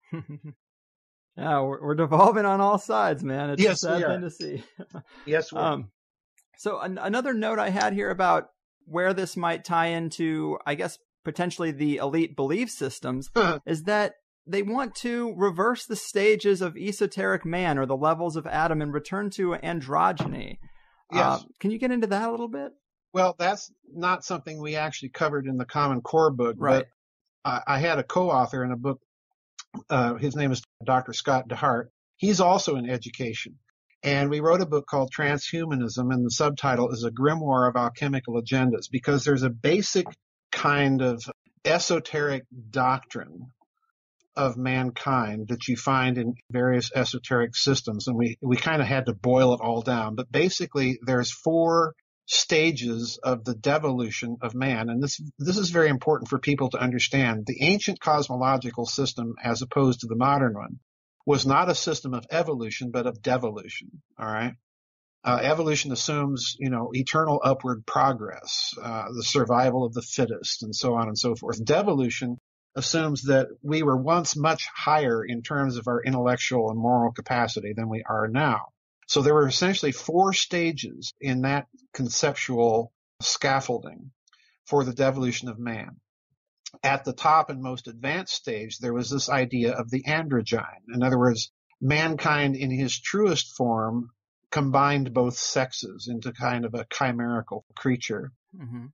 Yeah, we're, we're devolving on all sides, man. It's yes, a sad we are. thing to see. Yes, we are. Um, so an, another note I had here about where this might tie into, I guess, potentially the elite belief systems is that they want to reverse the stages of esoteric man or the levels of Adam and return to androgyny. Yes. Uh, can you get into that a little bit? Well, that's not something we actually covered in the Common Core book, right. but I, I had a co-author in a book. Uh, his name is Doctor Scott DeHart. He's also in education. And we wrote a book called Transhumanism, and the subtitle is A Grimoire of Alchemical Agendas, because there's a basic kind of esoteric doctrine of mankind that you find in various esoteric systems. And we, we kind of had to boil it all down. But basically, there's four stages of the devolution of man. And this, this is very important for people to understand. The ancient cosmological system, as opposed to the modern one, was not a system of evolution, but of devolution. All right. Uh, evolution assumes, you know, eternal upward progress, uh, the survival of the fittest, and so on and so forth. Devolution assumes that we were once much higher in terms of our intellectual and moral capacity than we are now. So there were essentially four stages in that conceptual scaffolding for the devolution of man. At the top and most advanced stage, there was this idea of the androgyne. In other words, mankind in his truest form combined both sexes into kind of a chimerical creature. Mm-hmm.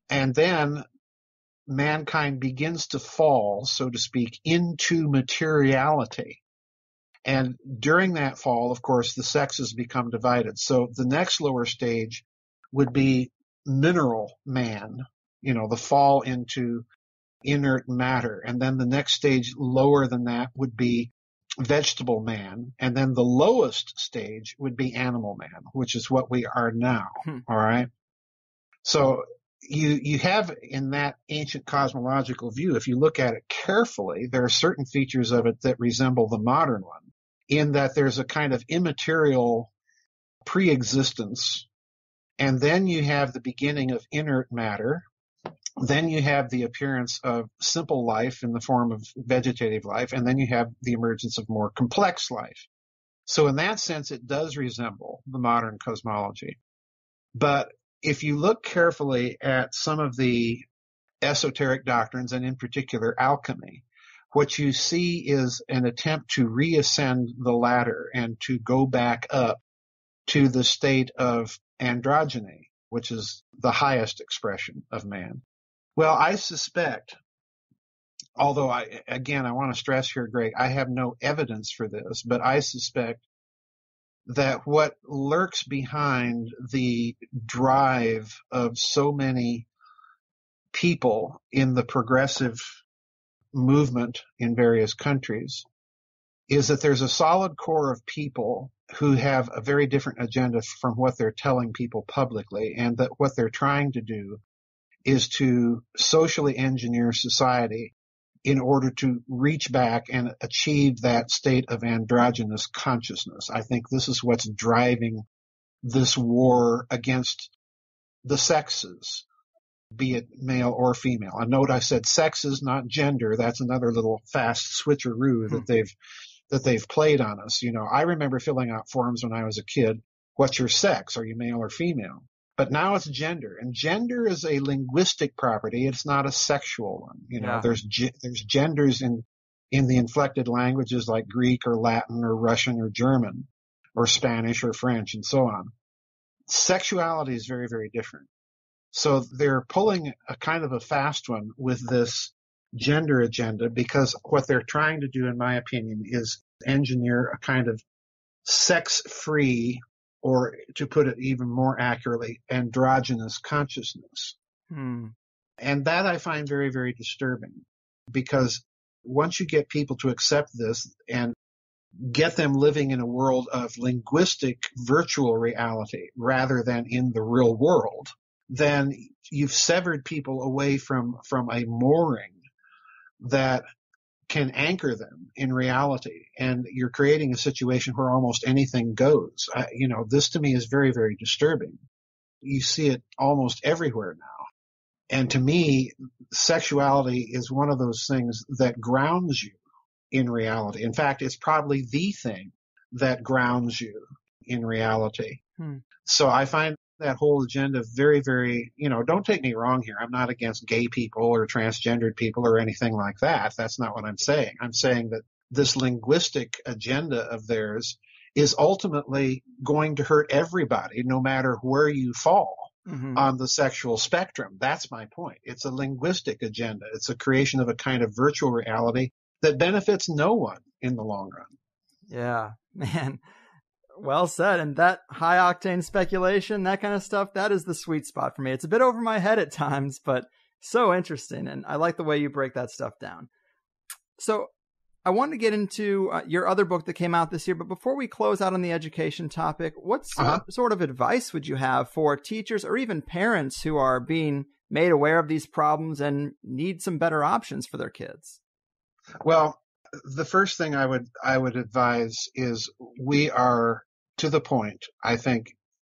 And then mankind begins to fall, so to speak, into materiality. And during that fall, of course, the sexes become divided. So the next lower stage would be mineral man, you know, the fall into inert matter. And then the next stage lower than that would be vegetable man. And then the lowest stage would be animal man, which is what we are now. Hmm. All right. So you, you have in that ancient cosmological view, if you look at it carefully, there are certain features of it that resemble the modern one, in that there's a kind of immaterial pre-existence. And then you have the beginning of inert matter. Then you have the appearance of simple life in the form of vegetative life. And then you have the emergence of more complex life. So in that sense, it does resemble the modern cosmology. But if you look carefully at some of the esoteric doctrines, and in particular alchemy, what you see is an attempt to reascend the ladder and to go back up to the state of androgyny, which is the highest expression of man. Well, I suspect, although I, again, I want to stress here, Greg, I have no evidence for this, but I suspect that what lurks behind the drive of so many people in the progressive movement in various countries is that there's a solid core of people who have a very different agenda from what they're telling people publicly, and that what they're trying to do is to socially engineer society in order to reach back and achieve that state of androgynous consciousness. I think this is what's driving this war against the sexes, be it male or female. I note I said sexes, not gender. That's another little fast switcheroo hmm. that they've that they've played on us. You know, I remember filling out forms when I was a kid. What's your sex? Are you male or female? But now it's gender, and gender is a linguistic property. It's not a sexual one. You know, yeah. there's there's genders in in the inflected languages like Greek or Latin or Russian or German or Spanish or French and so on. Sexuality is very, very different. So they're pulling a kind of a fast one with this gender agenda, because what they're trying to do, in my opinion, is engineer a kind of sex-free, or to put it even more accurately, androgynous consciousness. Hmm. And that I find very, very disturbing, because once you get people to accept this and get them living in a world of linguistic virtual reality rather than in the real world, then you've severed people away from, from a mooring that can anchor them in reality. And you're creating a situation where almost anything goes. I, you know, this to me is very, very disturbing. You see it almost everywhere now. And to me, sexuality is one of those things that grounds you in reality. In fact, it's probably the thing that grounds you in reality. Hmm. So I find that whole agenda very, very, you know, don't take me wrong here. I'm not against gay people or transgendered people or anything like that. That's not what I'm saying. I'm saying that this linguistic agenda of theirs is ultimately going to hurt everybody, no matter where you fall mm-hmm. on the sexual spectrum. That's my point. It's a linguistic agenda. It's a creation of a kind of virtual reality that benefits no one in the long run. Yeah, man. Well said. And that high octane speculation, that kind of stuff, that is the sweet spot for me. It's a bit over my head at times, but so interesting. And I like the way you break that stuff down. So I wanted to get into uh, your other book that came out this year. But before we close out on the education topic, what uh-huh. sort of advice would you have for teachers or even parents who are being made aware of these problems and need some better options for their kids? Well, the first thing I would I would advise is we are to the point, I think,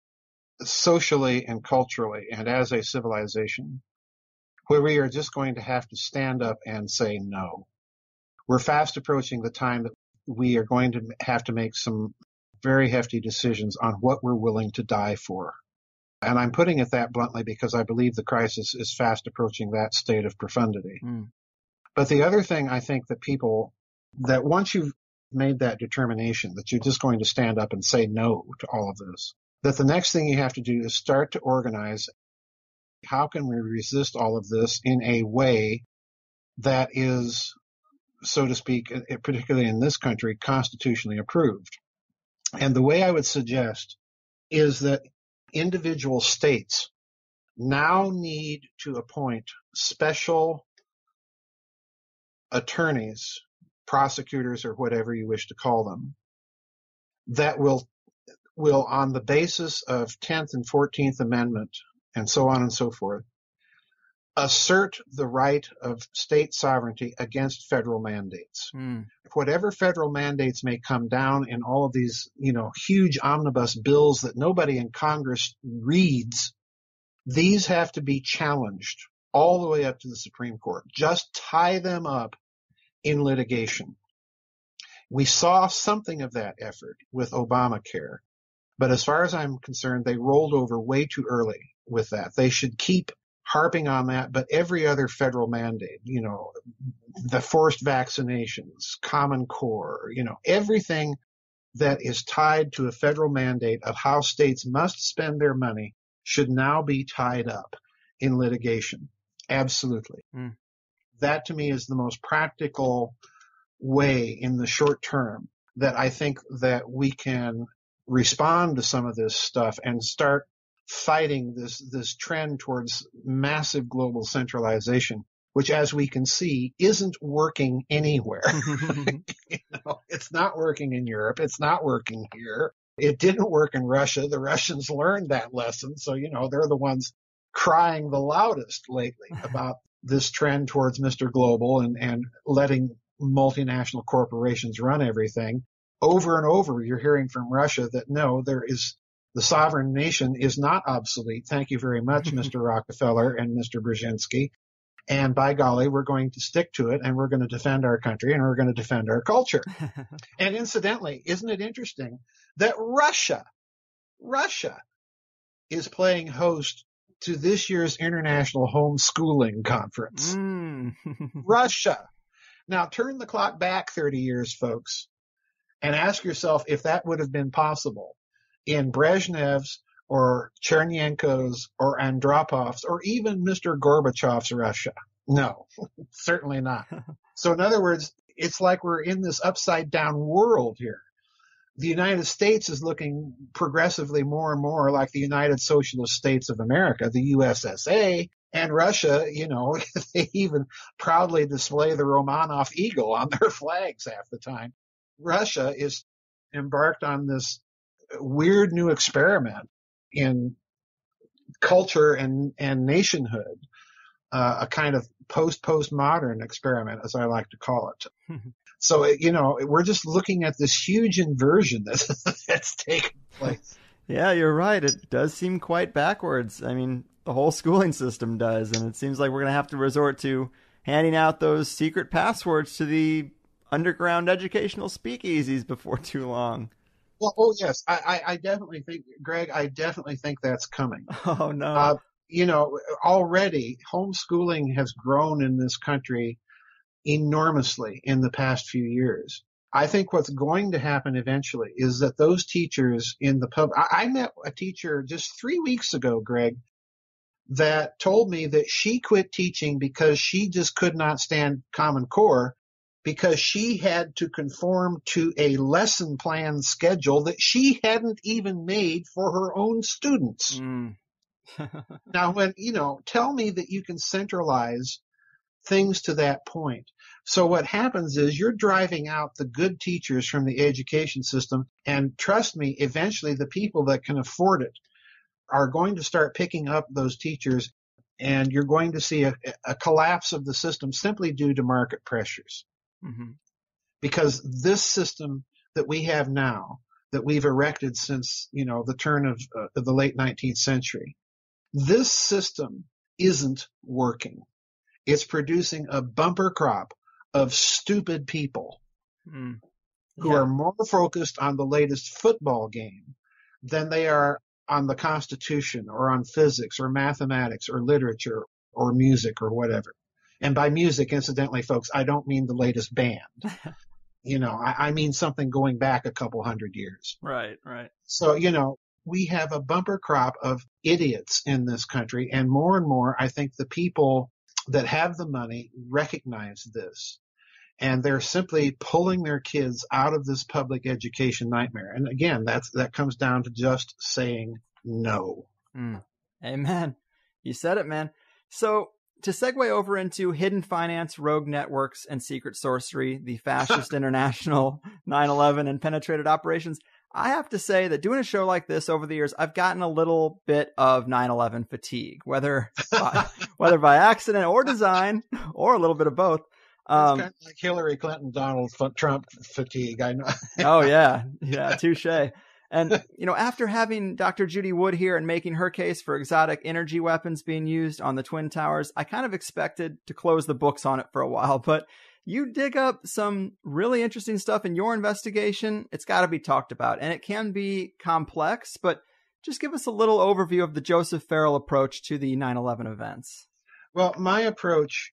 socially and culturally and as a civilization, where we are just going to have to stand up and say no. We're fast approaching the time that we are going to have to make some very hefty decisions on what we're willing to die for. And I'm putting it that bluntly because I believe the crisis is fast approaching that state of profundity. Mm. But the other thing I think that people, that once you've made that determination that you're just going to stand up and say no to all of this, that the next thing you have to do is start to organize How can we resist all of this in a way that is, so to speak, particularly in this country, constitutionally approved? And the way I would suggest is that individual states now need to appoint special attorneys, prosecutors, or whatever you wish to call them, that will, will on the basis of tenth and fourteenth Amendment and so on and so forth, assert the right of state sovereignty against federal mandates. Mm. Whatever federal mandates may come down in all of these, you know, huge omnibus bills that nobody in Congress reads, these have to be challenged all the way up to the Supreme Court. Just tie them up in litigation. We saw something of that effort with Obamacare, but as far as I'm concerned, they rolled over way too early with that. They should keep harping on that, but every other federal mandate, you know, the forced vaccinations, Common Core, you know, everything that is tied to a federal mandate of how states must spend their money should now be tied up in litigation. Absolutely. Mm. That to me is the most practical way in the short term that I think that we can respond to some of this stuff and start fighting this, this trend towards massive global centralization, which, as we can see, isn't working anywhere. You know, it's not working in Europe. It's not working here. It didn't work in Russia. The Russians learned that lesson. So, you know, they're the ones crying the loudest lately about this trend towards Mister Global and, and letting multinational corporations run everything. Over and over, you're hearing from Russia that no, there is the sovereign nation is not obsolete. Thank you very much, Mister Rockefeller and Mister Brzezinski. And by golly, we're going to stick to it, and we're going to defend our country, and we're going to defend our culture. And incidentally, isn't it interesting that Russia, Russia is playing host to this year's International Homeschooling Conference? Mm. Russia. Now, turn the clock back thirty years, folks, and ask yourself if that would have been possible in Brezhnev's or Chernyenko's or Andropov's or even Mister Gorbachev's Russia. No, certainly not. So in other words, it's like we're in this upside down world here. The United States is looking progressively more and more like the United Socialist States of America, the U S S A, and Russia, you know, they even proudly display the Romanov eagle on their flags half the time. Russia is embarked on this weird new experiment in culture and, and nationhood, uh, a kind of post-postmodern experiment, as I like to call it. So, you know, we're just looking at this huge inversion that's, that's taken place. Yeah, you're right. It does seem quite backwards. I mean, the whole schooling system does, and it seems like we're going to have to resort to handing out those secret passwords to the underground educational speakeasies before too long. Well, oh, yes, I, I, I definitely think, Greg, I definitely think that's coming. Oh, no. Uh, you know, already homeschooling has grown in this country enormously in the past few years. I think what's going to happen eventually is that those teachers in the pub, I, I met a teacher just three weeks ago, Greg, that told me that she quit teaching because she just could not stand Common Core because she had to conform to a lesson plan schedule that she hadn't even made for her own students. Mm. Now, when, you know, tell me that you can centralize things to that point. So what happens is you're driving out the good teachers from the education system, and trust me, eventually the people that can afford it are going to start picking up those teachers, and you're going to see a, a collapse of the system simply due to market pressures. Mm-hmm. Because this system that we have now, that we've erected since, you know, the turn of, uh, of the late nineteenth century, this system isn't working. It's producing a bumper crop of stupid people mm. who yeah. are more focused on the latest football game than they are on the Constitution or on physics or mathematics or literature or music or whatever. And by music, incidentally, folks, I don't mean the latest band. You know, I, I mean something going back a couple hundred years. Right, right. So, you know, we have a bumper crop of idiots in this country. And more and more, I think the people that have the money recognize this. And they're simply pulling their kids out of this public education nightmare. And again, that's, that comes down to just saying no. Mm. Amen. You said it, man. So to segue over into hidden finance, rogue networks, and secret sorcery, the fascist international, nine eleven, and penetrated operations, I have to say that doing a show like this over the years, I've gotten a little bit of nine eleven fatigue, whether by, whether by accident or design, or a little bit of both. Um, it's kind of like Hillary Clinton, Donald Trump fatigue. I know. Oh yeah, yeah, touche. And you know, after having Doctor Judy Wood here and making her case for exotic energy weapons being used on the Twin Towers, I kind of expected to close the books on it for a while. But you dig up some really interesting stuff in your investigation. It's got to be talked about, and it can be complex. But just give us a little overview of the Joseph Farrell approach to the nine eleven events. Well, my approach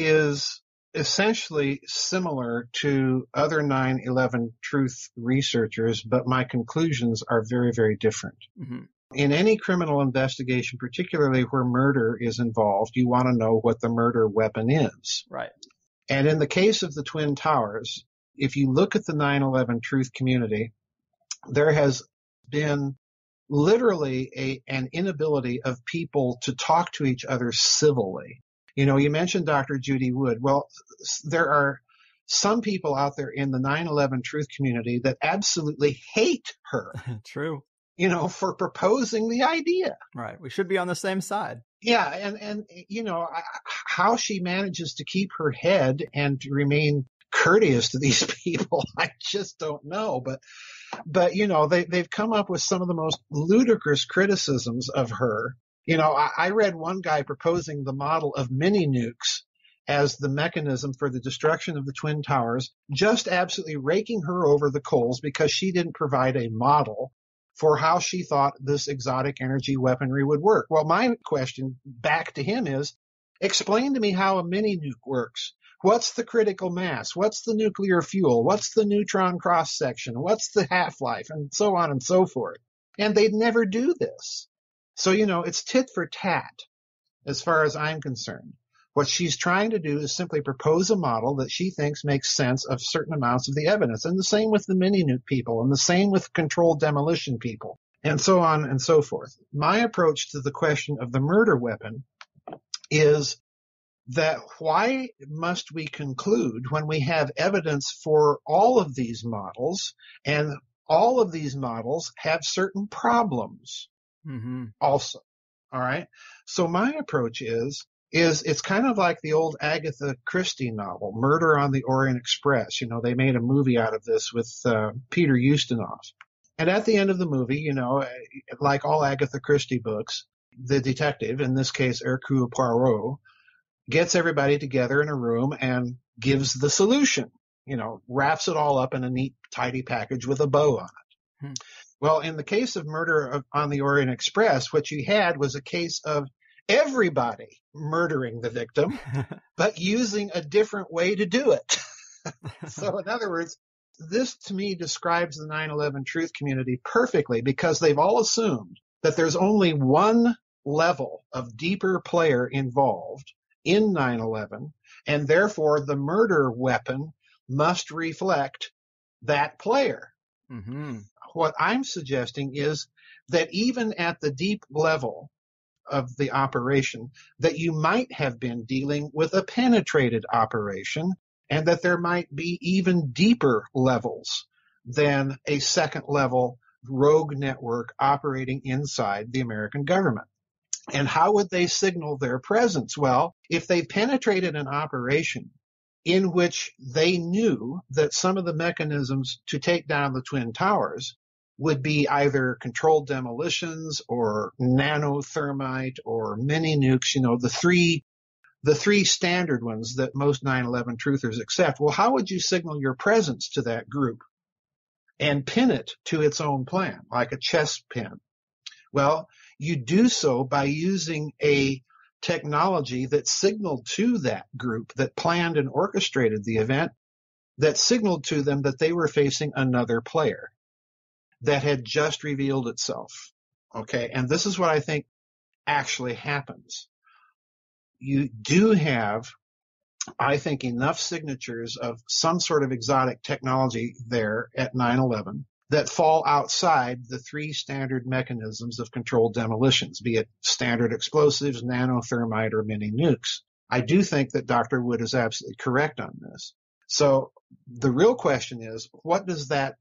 is essentially similar to other nine eleven truth researchers, but my conclusions are very, very different. Mm-hmm. In any criminal investigation, particularly where murder is involved, you want to know what the murder weapon is. Right. And in the case of the Twin Towers, if you look at the nine eleven truth community, there has been literally a, an inability of people to talk to each other civilly. You know, you mentioned Doctor Judy Wood. Well, there are some people out there in the nine eleven truth community that absolutely hate her. True. You know, for proposing the idea. Right. We should be on the same side. Yeah. And, and you know, how she manages to keep her head and to remain courteous to these people, I just don't know. But, but you know, they, they've come up with some of the most ludicrous criticisms of her. You know, I, I read one guy proposing the model of mini nukes as the mechanism for the destruction of the Twin Towers, just absolutely raking her over the coals because she didn't provide a model for how she thought this exotic energy weaponry would work. Well, my question back to him is, explain to me how a mini nuke works. What's the critical mass? What's the nuclear fuel? What's the neutron cross section? What's the half-life? And so on and so forth. And they'd never do this. So, you know, it's tit for tat as far as I'm concerned. What she's trying to do is simply propose a model that she thinks makes sense of certain amounts of the evidence. And the same with the mini nuke people, and the same with controlled demolition people, and so on and so forth. My approach to the question of the murder weapon is that why must we conclude when we have evidence for all of these models, and all of these models have certain problems? Mm-hmm. Also. All right. So my approach is, is it's kind of like the old Agatha Christie novel, Murder on the Orient Express. You know, they made a movie out of this with uh, Peter Ustinov. And at the end of the movie, you know, like all Agatha Christie books, the detective, in this case, Hercule Poirot, gets everybody together in a room and gives the solution, you know, wraps it all up in a neat, tidy package with a bow on it. Hmm. Well, in the case of Murder on the Orient Express, what you had was a case of everybody murdering the victim, but using a different way to do it. So in other words, this to me describes the nine eleven truth community perfectly, because they've all assumed that there's only one level of deeper player involved in nine eleven, and therefore the murder weapon must reflect that player. Mm-hmm. What I'm suggesting is that even at the deep level of the operation, that you might have been dealing with a penetrated operation, and that there might be even deeper levels than a second level rogue network operating inside the American government. And how would they signal their presence? Well, if they penetrated an operation in which they knew that some of the mechanisms to take down the Twin Towers would be either controlled demolitions or nanothermite or mini nukes, you know, the three the three standard ones that most nine eleven truthers accept. Well, how would you signal your presence to that group and pin it to its own plan, like a chess pin? Well, you do so by using a technology that signaled to that group that planned and orchestrated the event, that signaled to them that they were facing another player that had just revealed itself. Okay. And this is what I think actually happens. You do have, I think, enough signatures of some sort of exotic technology there at nine eleven that fall outside the three standard mechanisms of controlled demolitions, be it standard explosives, nanothermite, or mini nukes. I do think that Doctor Wood is absolutely correct on this. So the real question is, what does that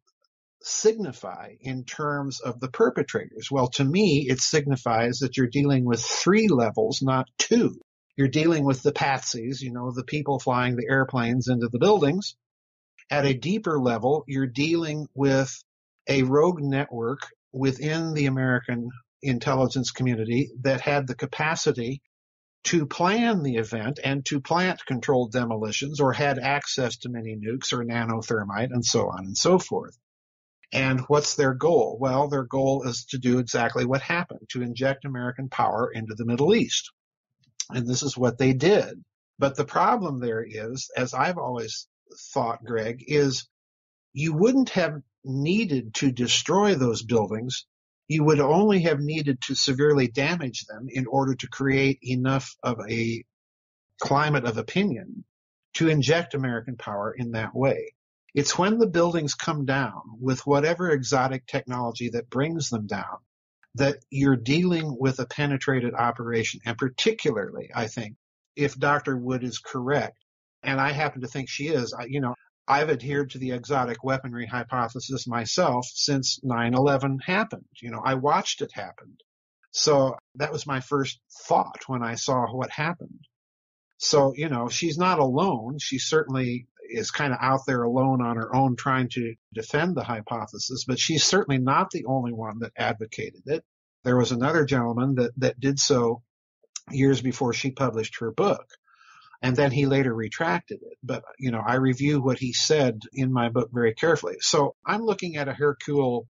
signify in terms of the perpetrators? Well, to me, it signifies that you're dealing with three levels, not two. You're dealing with the patsies, you know, the people flying the airplanes into the buildings. At a deeper level, you're dealing with a rogue network within the American intelligence community that had the capacity to plan the event and to plant controlled demolitions, or had access to mini nukes or nanothermite and so on and so forth. And what's their goal? Well, their goal is to do exactly what happened, to inject American power into the Middle East. And this is what they did. But the problem there is, as I've always thought, Greg, is you wouldn't have needed to destroy those buildings. You would only have needed to severely damage them in order to create enough of a climate of opinion to inject American power in that way. It's when the buildings come down with whatever exotic technology that brings them down that you're dealing with a penetrated operation. And particularly, I think, if Doctor Wood is correct, and I happen to think she is, you know, I've adhered to the exotic weaponry hypothesis myself since nine eleven happened. You know, I watched it happen. So that was my first thought when I saw what happened. So, you know, she's not alone. She certainly is kind of out there alone on her own trying to defend the hypothesis, but she's certainly not the only one that advocated it. There was another gentleman that, that did so years before she published her book. And then he later retracted it. But, you know, I review what he said in my book very carefully. So I'm looking at a Hercule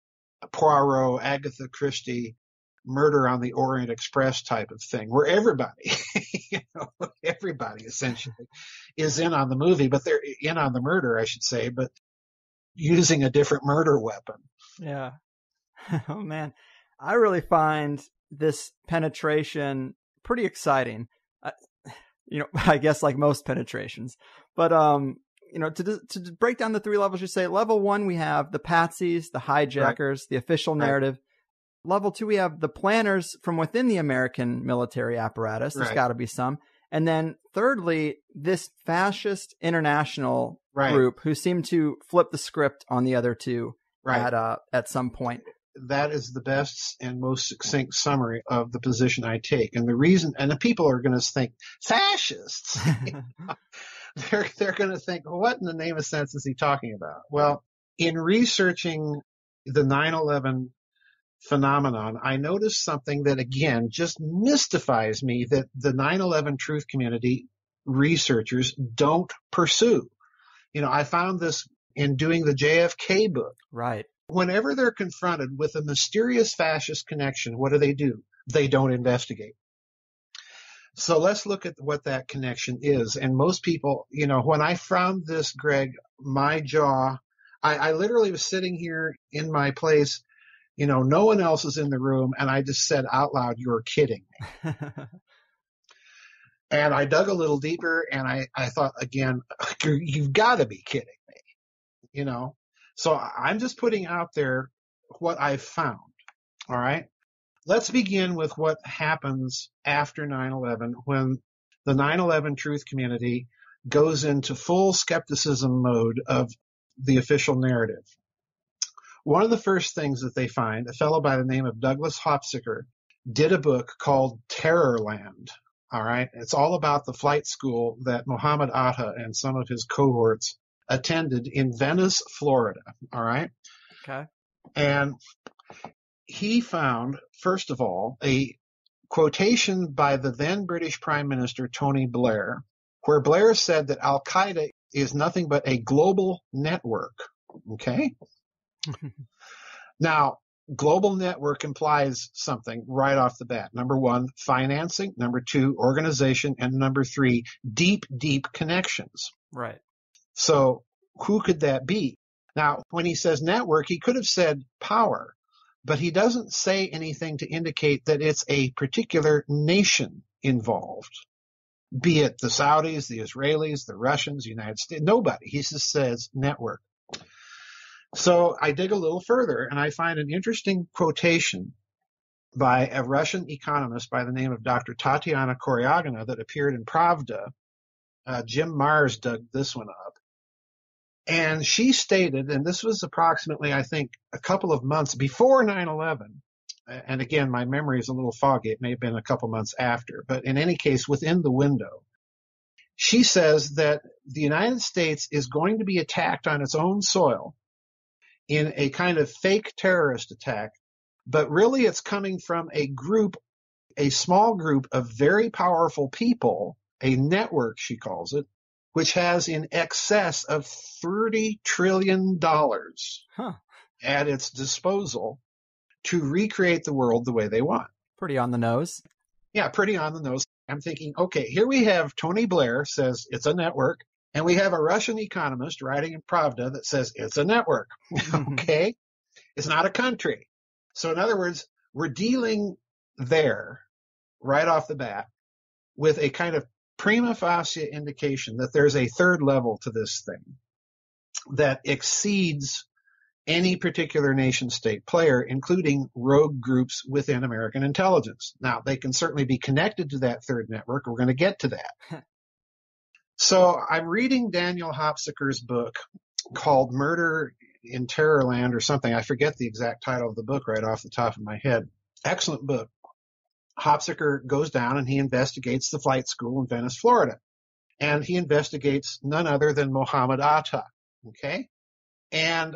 Poirot, Agatha Christie, Murder on the Orient Express type of thing, where everybody, you know, everybody essentially is in on the movie, but they're in on the murder, I should say, but using a different murder weapon. Yeah. Oh, man. I really find this penetration pretty exciting. Uh, you know, I guess like most penetrations, but, um, you know, to, to break down the three levels, you say level one, we have the patsies, the hijackers, right. the official narrative. Right. Level two, we have the planners from within the American military apparatus. There's right. got to be some. And then thirdly, this fascist international right. group who seem to flip the script on the other two right. at, uh, at some point. That is the best and most succinct summary of the position I take. And the reason, and the people are going to think, fascists. You know, they're they're going to think, well, what in the name of sense is he talking about? Well, in researching the nine eleven phenomenon, I noticed something that, again, just mystifies me that the nine eleven truth community researchers don't pursue. You know, I found this in doing the J F K book. Right. Whenever they're confronted with a mysterious fascist connection, what do they do? They don't investigate. So let's look at what that connection is. And most people, you know, when I found this, Greg, my jaw, I, I literally was sitting here in my place, you know, no one else is in the room. And I just said out loud, "You're kidding me." And I dug a little deeper and I, I thought, again, you've got to be kidding me, you know. So I'm just putting out there what I've found, all right? Let's begin with what happens after nine eleven when the nine eleven truth community goes into full skepticism mode of the official narrative. One of the first things that they find, a fellow by the name of Douglas Hofziger did a book called Terrorland, all right? It's all about the flight school that Mohammed Atta and some of his cohorts attended in Venice, Florida. All right. Okay. And he found, first of all, a quotation by the then British Prime Minister, Tony Blair, where Blair said that Al-Qaeda is nothing but a global network. Okay. Now, global network implies something right off the bat. Number one, financing. Number two, organization. And number three, deep, deep connections. Right. So who could that be? Now, when he says network, he could have said power, but he doesn't say anything to indicate that it's a particular nation involved, be it the Saudis, the Israelis, the Russians, the United States, nobody. He just says network. So I dig a little further and I find an interesting quotation by a Russian economist by the name of Doctor Tatiana Koryagina that appeared in Pravda. Uh, Jim Mars dug this one up. And she stated, and this was approximately, I think, a couple of months before nine eleven, and again, my memory is a little foggy. It may have been a couple months after, but in any case, within the window, she says that the United States is going to be attacked on its own soil in a kind of fake terrorist attack, but really it's coming from a group, a small group of very powerful people, a network, she calls it, which has in excess of thirty trillion dollars huh. at its disposal to recreate the world the way they want. Pretty on the nose. Yeah, pretty on the nose. I'm thinking, okay, here we have Tony Blair says it's a network, and we have a Russian economist writing in Pravda that says it's a network. Okay? It's not a country. So in other words, we're dealing there right off the bat with a kind of prima facie indication that there's a third level to this thing that exceeds any particular nation state player, including rogue groups within American intelligence. Now, they can certainly be connected to that third network. We're going to get to that. So I'm reading Daniel Hopsicker's book called Murder in Terrorland or something. I forget the exact title of the book right off the top of my head. Excellent book. Hopsicker goes down and he investigates the flight school in Venice, Florida. And he investigates none other than Mohammed Atta. Okay? And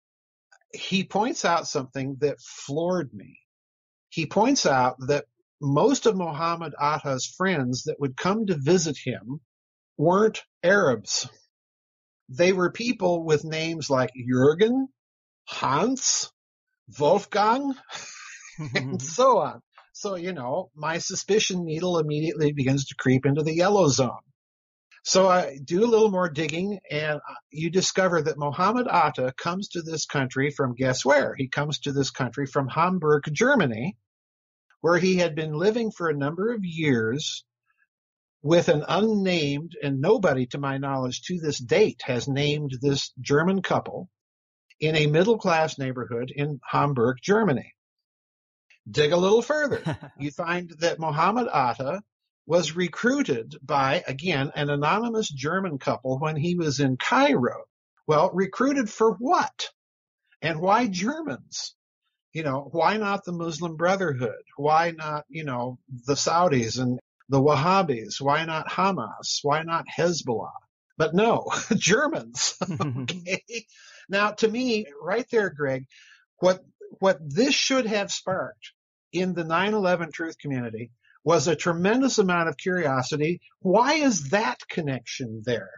he points out something that floored me. He points out that most of Mohammed Atta's friends that would come to visit him weren't Arabs. They were people with names like Jürgen, Hans, Wolfgang, and so on. So, you know, my suspicion needle immediately begins to creep into the yellow zone. So I do a little more digging, and you discover that Mohammed Atta comes to this country from guess where? He comes to this country from Hamburg, Germany, where he had been living for a number of years with an unnamed, and nobody to my knowledge to this date has named this German couple, in a middle-class neighborhood in Hamburg, Germany. Dig a little further. You find that Mohammed Atta was recruited by, again, an anonymous German couple when he was in Cairo. Well, recruited for what? And why Germans? You know, why not the Muslim Brotherhood? Why not, you know, the Saudis and the Wahhabis? Why not Hamas? Why not Hezbollah? But no, Germans. Okay. Now, to me, right there, Greg, what what this should have sparked in the nine eleven truth community was a tremendous amount of curiosity. Why is that connection there?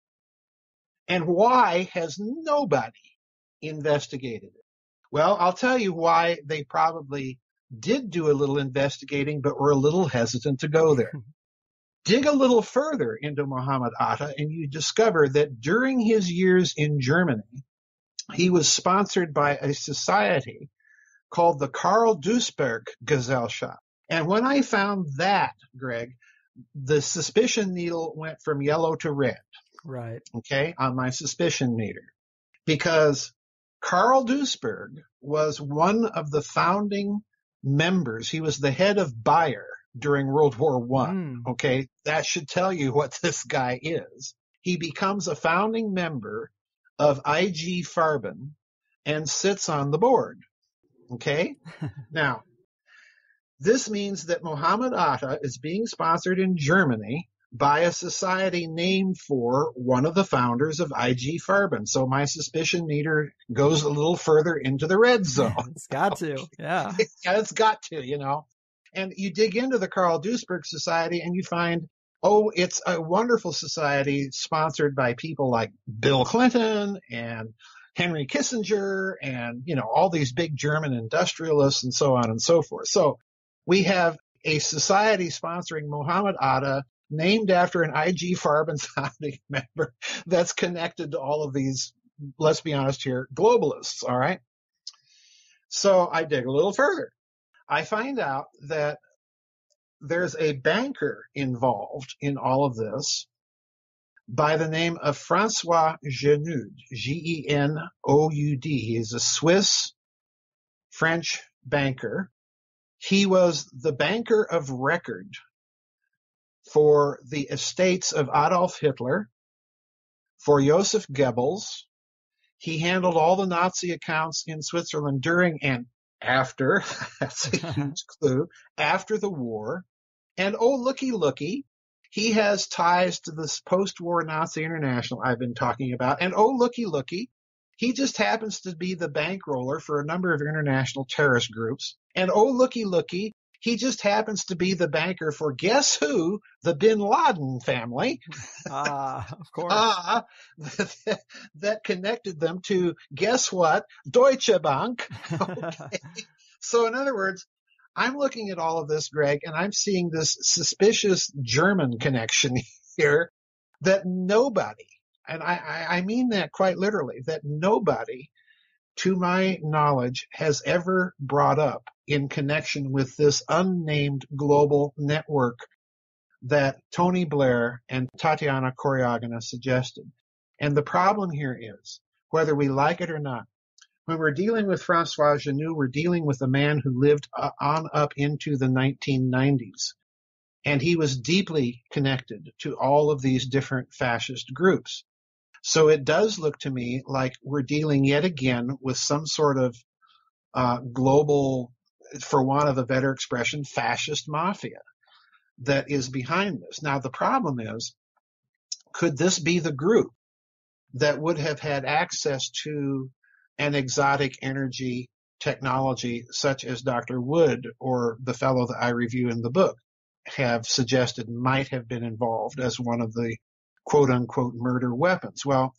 And why has nobody investigated it? Well, I'll tell you why they probably did do a little investigating, but were a little hesitant to go there. Dig a little further into Mohammed Atta, and you discover that during his years in Germany, he was sponsored by a society called the Karl Duisberg Gesellschaft. And when I found that, Greg, the suspicion needle went from yellow to red. Right. Okay, on my suspicion meter. Because Karl Duisberg was one of the founding members. He was the head of Bayer during World War One. Mm. Okay, that should tell you what this guy is. He becomes a founding member of I G Farben and sits on the board. Okay, now, this means that Mohammed Atta is being sponsored in Germany by a society named for one of the founders of I G Farben. So my suspicion meter goes a little further into the red zone. It's got to, yeah. Yeah, it's got to, you know. And you dig into the Karl Duisberg Society and you find, oh, it's a wonderful society sponsored by people like Bill Clinton and Henry Kissinger and, you know, all these big German industrialists and so on and so forth. So we have a society sponsoring Mohammed Atta named after an I G Farben founding member that's connected to all of these, let's be honest here, globalists, all right? So I dig a little further. I find out that there's a banker involved in all of this by the name of Francois Genoud, G E N O U D. He is a Swiss French banker. He was the banker of record for the estates of Adolf Hitler, for Joseph Goebbels. He handled all the Nazi accounts in Switzerland during and after, that's a huge clue, after the war. And oh, looky, looky, he has ties to this post-war Nazi International I've been talking about. And oh, looky, looky, he just happens to be the bankroller for a number of international terrorist groups. And oh, looky, looky, he just happens to be the banker for, guess who? The Bin Laden family. Ah, of course. Ah, that, that connected them to, guess what? Deutsche Bank. Okay. So in other words, I'm looking at all of this, Greg, and I'm seeing this suspicious German connection here that nobody, and I, I mean that quite literally, that nobody, to my knowledge, has ever brought up in connection with this unnamed global network that Tony Blair and Tatiana Koryagina suggested. And the problem here is, whether we like it or not, when we're dealing with Francois Genoud, we're dealing with a man who lived on up into the nineteen nineties. And he was deeply connected to all of these different fascist groups. So it does look to me like we're dealing yet again with some sort of uh, global, for want of a better expression, fascist mafia that is behind this. Now, the problem is, could this be the group that would have had access to an exotic energy technology such as Doctor Wood or the fellow that I review in the book have suggested might have been involved as one of the quote-unquote murder weapons? Well,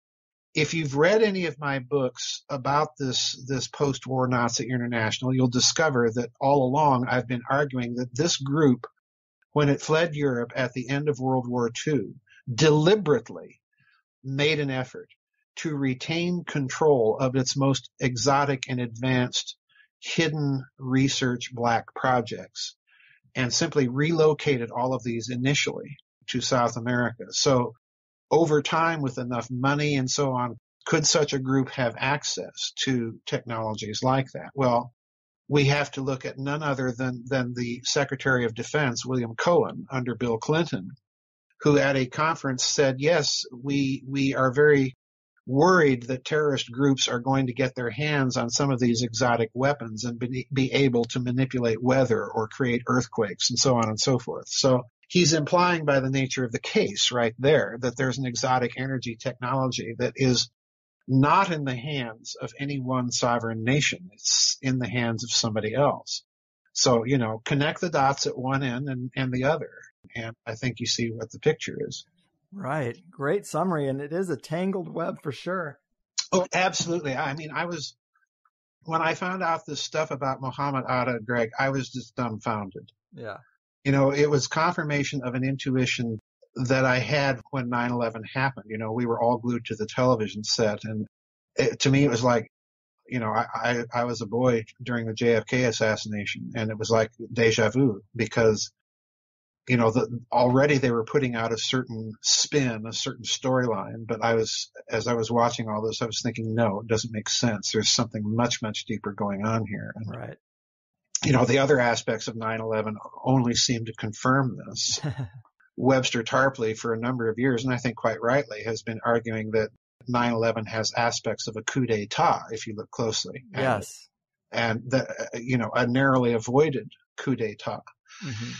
if you've read any of my books about this, this post-war Nazi International, you'll discover that all along I've been arguing that this group, when it fled Europe at the end of World War Two, deliberately made an effort to retain control of its most exotic and advanced hidden research black projects and simply relocated all of these initially to South America. So over time, with enough money and so on, could such a group have access to technologies like that? Well, we have to look at none other than, than the Secretary of Defense, William Cohen, under Bill Clinton, who at a conference said, yes, we we are very worried that terrorist groups are going to get their hands on some of these exotic weapons and be, be able to manipulate weather or create earthquakes and so on and so forth. So he's implying by the nature of the case right there that there's an exotic energy technology that is not in the hands of any one sovereign nation. It's in the hands of somebody else. So, you know, connect the dots at one end and, and the other. And I think you see what the picture is. Right. Great summary. And it is a tangled web for sure. Oh, absolutely. I mean, I was, when I found out this stuff about Mohammed Atta, Greg, I was just dumbfounded. Yeah. You know, it was confirmation of an intuition that I had when nine eleven happened. You know, we were all glued to the television set. And it, to me, it was like, you know, I, I, I was a boy during the J F K assassination, and it was like deja vu because, you know, the, already they were putting out a certain spin, a certain storyline. But I was, as I was watching all this, I was thinking, no, it doesn't make sense. There's something much, much deeper going on here. And, right. You know, the other aspects of nine eleven only seem to confirm this. Webster Tarpley, for a number of years, and I think quite rightly, has been arguing that nine eleven has aspects of a coup d'etat, if you look closely. Yes. And, and the, you know, a narrowly avoided coup d'etat. Mm-hmm.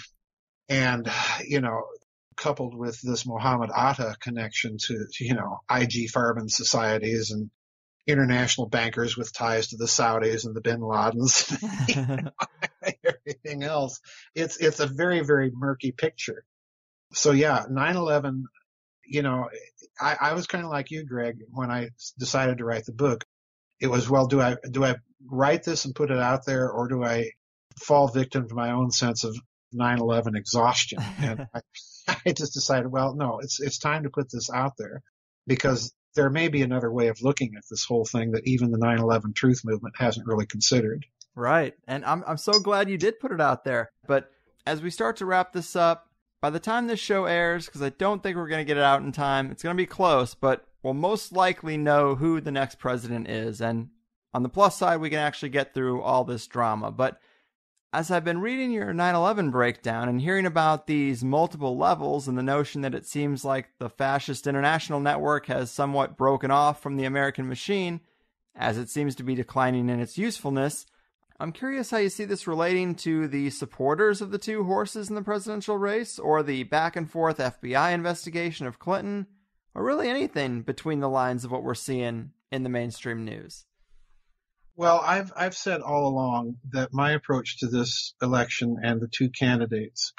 And, you know, coupled with this Mohammed Atta connection to, you know, I G Farben societies and international bankers with ties to the Saudis and the Bin Ladens, you know, everything else, it's, it's a very, very murky picture. So yeah, nine eleven, you know, I, I was kind of like you, Greg, when I decided to write the book. It was, well, do I, do I write this and put it out there, or do I fall victim to my own sense of nine eleven exhaustion? And I, I just decided, well, no, it's, it's time to put this out there because there may be another way of looking at this whole thing that even the nine eleven truth movement hasn't really considered. Right. And I'm I'm so glad you did put it out there. But as we start to wrap this up, by the time this show airs, because I don't think we're going to get it out in time, it's going to be close, but we'll most likely know who the next president is. And on the plus side, we can actually get through all this drama. But as I've been reading your nine eleven breakdown and hearing about these multiple levels and the notion that it seems like the fascist international network has somewhat broken off from the American machine, as it seems to be declining in its usefulness, I'm curious how you see this relating to the supporters of the two horses in the presidential race, or the back and forth F B I investigation of Clinton, or really anything between the lines of what we're seeing in the mainstream news. Well, I've I've said all along that my approach to this election and the two candidates,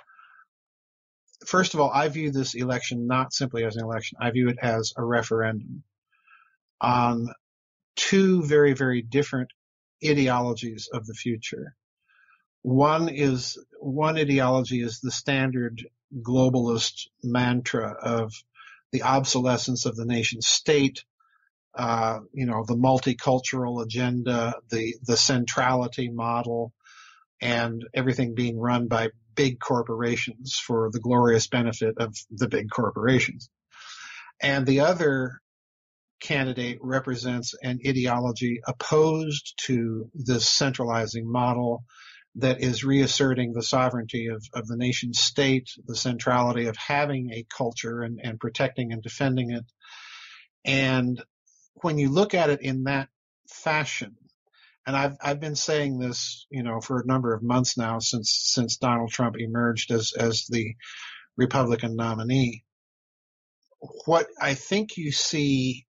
first of all, I view this election not simply as an election. I view it as a referendum on two very, very different ideologies of the future. One is one ideology is the standard globalist mantra of the obsolescence of the nation state, uh, you know, the multicultural agenda, the the centrality model, and everything being run by big corporations for the glorious benefit of the big corporations. And the other candidate represents an ideology opposed to this centralizing model that is reasserting the sovereignty of, of the nation state, the centrality of having a culture and, and protecting and defending it. And when you look at it in that fashion, and I've I've been saying this, you know, for a number of months now since since Donald Trump emerged as as the Republican nominee, what I think you see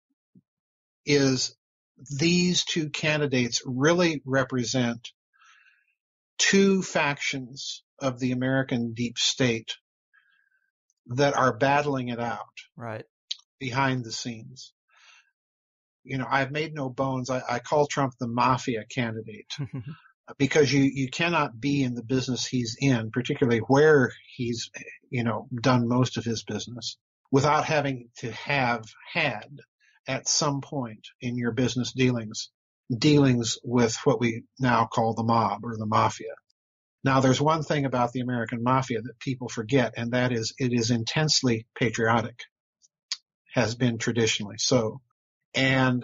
is these two candidates really represent two factions of the American deep state that are battling it out right behind the scenes. You know, I've made no bones. I, I call Trump the mafia candidate because you, you cannot be in the business he's in, particularly where he's, you know, done most of his business, without having to have had at some point in your business dealings, dealings with what we now call the mob or the mafia. Now, there's one thing about the American mafia that people forget, and that is it is intensely patriotic, has been traditionally so. And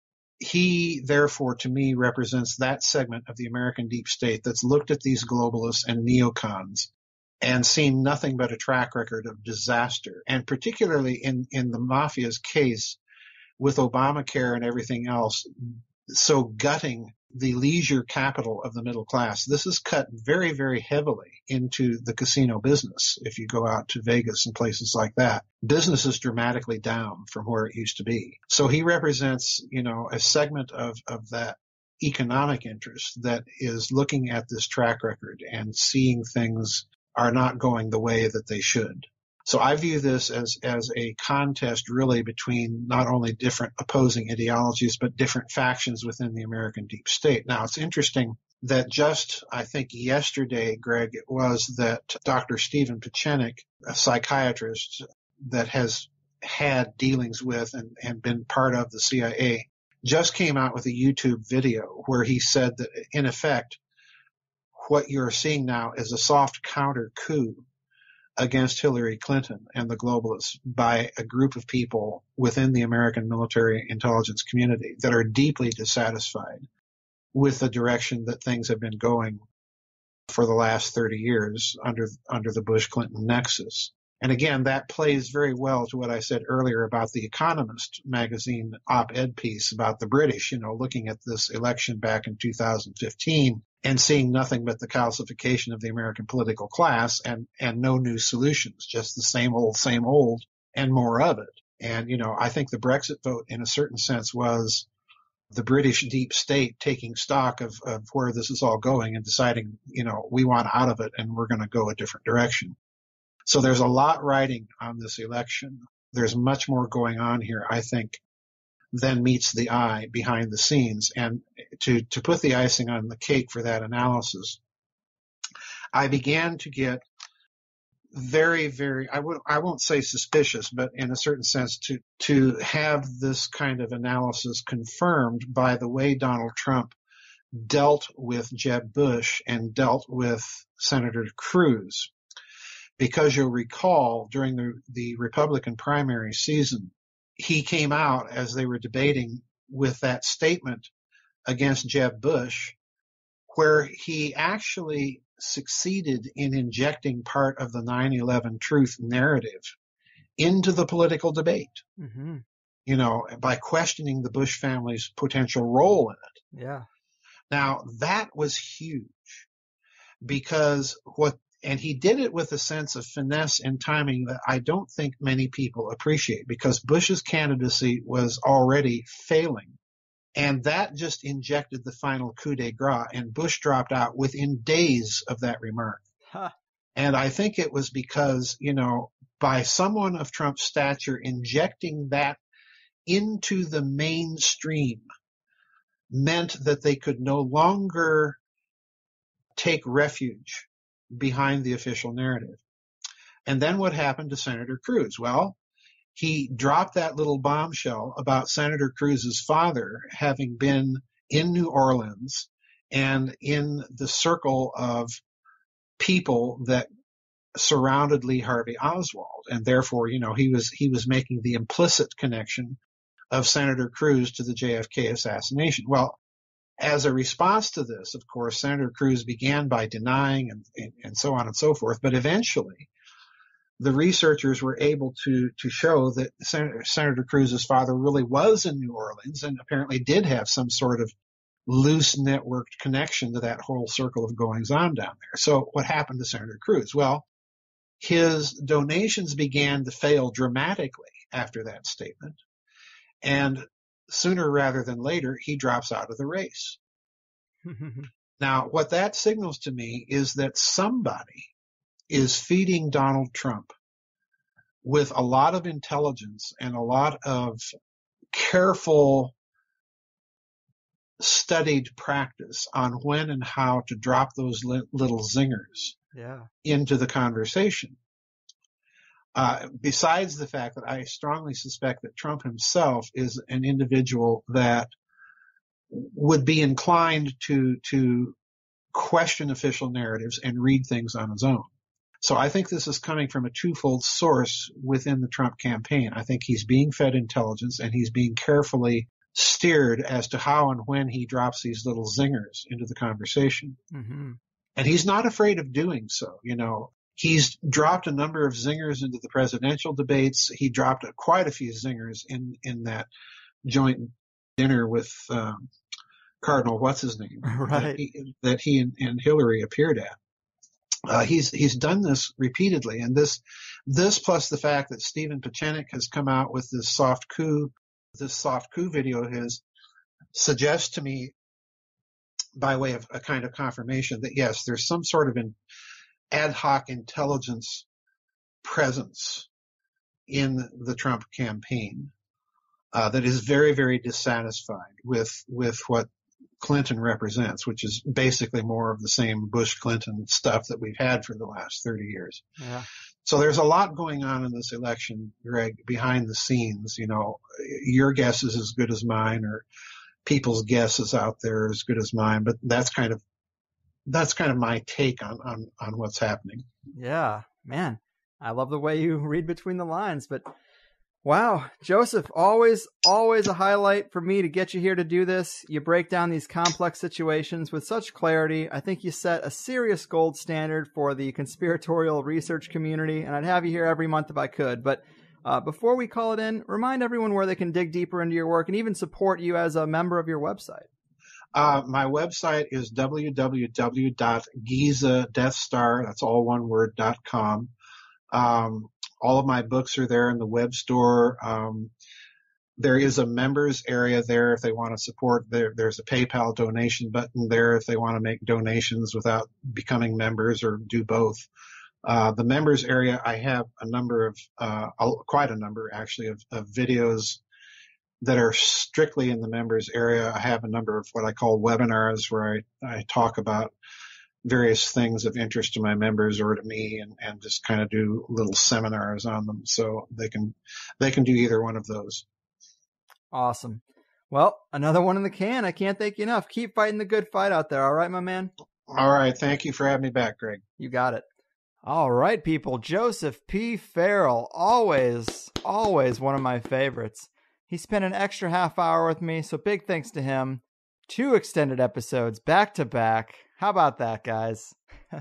he, therefore, to me, represents that segment of the American deep state that's looked at these globalists and neocons and seen nothing but a track record of disaster. And particularly in, in the mafia's case, with Obamacare and everything else, so gutting the leisure capital of the middle class. This is cut very, very heavily into the casino business. If you go out to Vegas and places like that, business is dramatically down from where it used to be. So he represents, you know, a segment of, of that economic interest that is looking at this track record and seeing things are not going the way that they should. So I view this as, as a contest really between not only different opposing ideologies, but different factions within the American deep state. Now, it's interesting that just, I think yesterday, Greg, it was that Doctor Stephen Pieczenik, a psychiatrist that has had dealings with and, and been part of the C I A, just came out with a YouTube video where he said that, in effect, what you're seeing now is a soft counter coup against Hillary Clinton and the globalists by a group of people within the American military intelligence community that are deeply dissatisfied with the direction that things have been going for the last thirty years under under the Bush-Clinton nexus. And again, that plays very well to what I said earlier about the Economist magazine op-ed piece about the British, you know, looking at this election back in two thousand fifteen and seeing nothing but the calcification of the American political class and, and no new solutions, just the same old, same old, and more of it. And, you know, I think the Brexit vote, in a certain sense, was the British deep state taking stock of, of where this is all going and deciding, you know, we want out of it and we're going to go a different direction. So there's a lot riding on this election. There's much more going on here, I think, than meets the eye behind the scenes. And to, to put the icing on the cake for that analysis, I began to get very, very, I would, I won't say suspicious, but in a certain sense to, to have this kind of analysis confirmed by the way Donald Trump dealt with Jeb Bush and dealt with Senator Cruz. Because you'll recall during the, the Republican primary season, he came out as they were debating with that statement against Jeb Bush, where he actually succeeded in injecting part of the nine eleven truth narrative into the political debate, mm-hmm. you know, by questioning the Bush family's potential role in it. Yeah. Now, that was huge because what, and he did it with a sense of finesse and timing that I don't think many people appreciate, because Bush's candidacy was already failing. And that just injected the final coup de grace, and Bush dropped out within days of that remark. Huh. And I think it was because, you know, by someone of Trump's stature injecting that into the mainstream meant that they could no longer take refuge behind the official narrative. And then what happened to Senator Cruz? Well, he dropped that little bombshell about Senator Cruz's father having been in New Orleans and in the circle of people that surrounded Lee Harvey Oswald. And therefore, you know, he was, he was making the implicit connection of Senator Cruz to the J F K assassination. Well, as a response to this, of course, Senator Cruz began by denying and, and, and so on and so forth. But eventually, the researchers were able to to show that Senator, Senator Cruz's father really was in New Orleans and apparently did have some sort of loose networked connection to that whole circle of goings on down there. So what happened to Senator Cruz? Well, his donations began to fail dramatically after that statement. And sooner rather than later, he drops out of the race. Now, what that signals to me is that somebody is feeding Donald Trump with a lot of intelligence and a lot of careful, studied practice on when and how to drop those li- little zingers yeah. into the conversation. Uh, besides the fact that I strongly suspect that Trump himself is an individual that would be inclined to to question official narratives and read things on his own. So I think this is coming from a twofold source within the Trump campaign. I think he's being fed intelligence and he's being carefully steered as to how and when he drops these little zingers into the conversation. Mm-hmm. And he's not afraid of doing so. You know, he's dropped a number of zingers into the presidential debates. He dropped a, quite a few zingers in, in that joint dinner with um, Cardinal, what's his name, right. that he, that he and, and Hillary appeared at. Uh, he's he's done this repeatedly, and this this plus the fact that Stephen Pieczenik has come out with this soft coup, this soft coup video of his, suggests to me, by way of a kind of confirmation, that yes, there's some sort of an ad hoc intelligence presence in the Trump campaign uh, that is very, very dissatisfied with with what Clinton represents, which is basically more of the same Bush-Clinton stuff that we've had for the last thirty years. Yeah. So there's a lot going on in this election, Greg, behind the scenes. You know, your guess is as good as mine, or people's guesses out there are as good as mine, but that's kind of that's kind of my take on, on, on what's happening. Yeah, man, I love the way you read between the lines, but wow, Joseph, always, always a highlight for me to get you here to do this. You break down these complex situations with such clarity. I think you set a serious gold standard for the conspiratorial research community, and I'd have you here every month if I could. But uh, before we call it in, remind everyone where they can dig deeper into your work and even support you as a member of your website. Uh, my website is w w w dot giza death star, that's all one word, dot com. Um, all of my books are there in the web store. Um, there is a members area there if they want to support. There, there's a PayPal donation button there if they want to make donations without becoming members, or do both. Uh, the members area, I have a number of, uh, quite a number actually of, of videos that are strictly in the members area. I have a number of what I call webinars where I, I talk about various things of interest to my members or to me, and, and just kind of do little seminars on them. So they can they can do either one of those. Awesome. Well, another one in the can. I can't thank you enough. Keep fighting the good fight out there. All right, my man? All right. Thank you for having me back, Greg. You got it. All right, people. Joseph P. Farrell, always, always one of my favorites. He spent an extra half hour with me, so big thanks to him. Two extended episodes back to back. How about that, guys?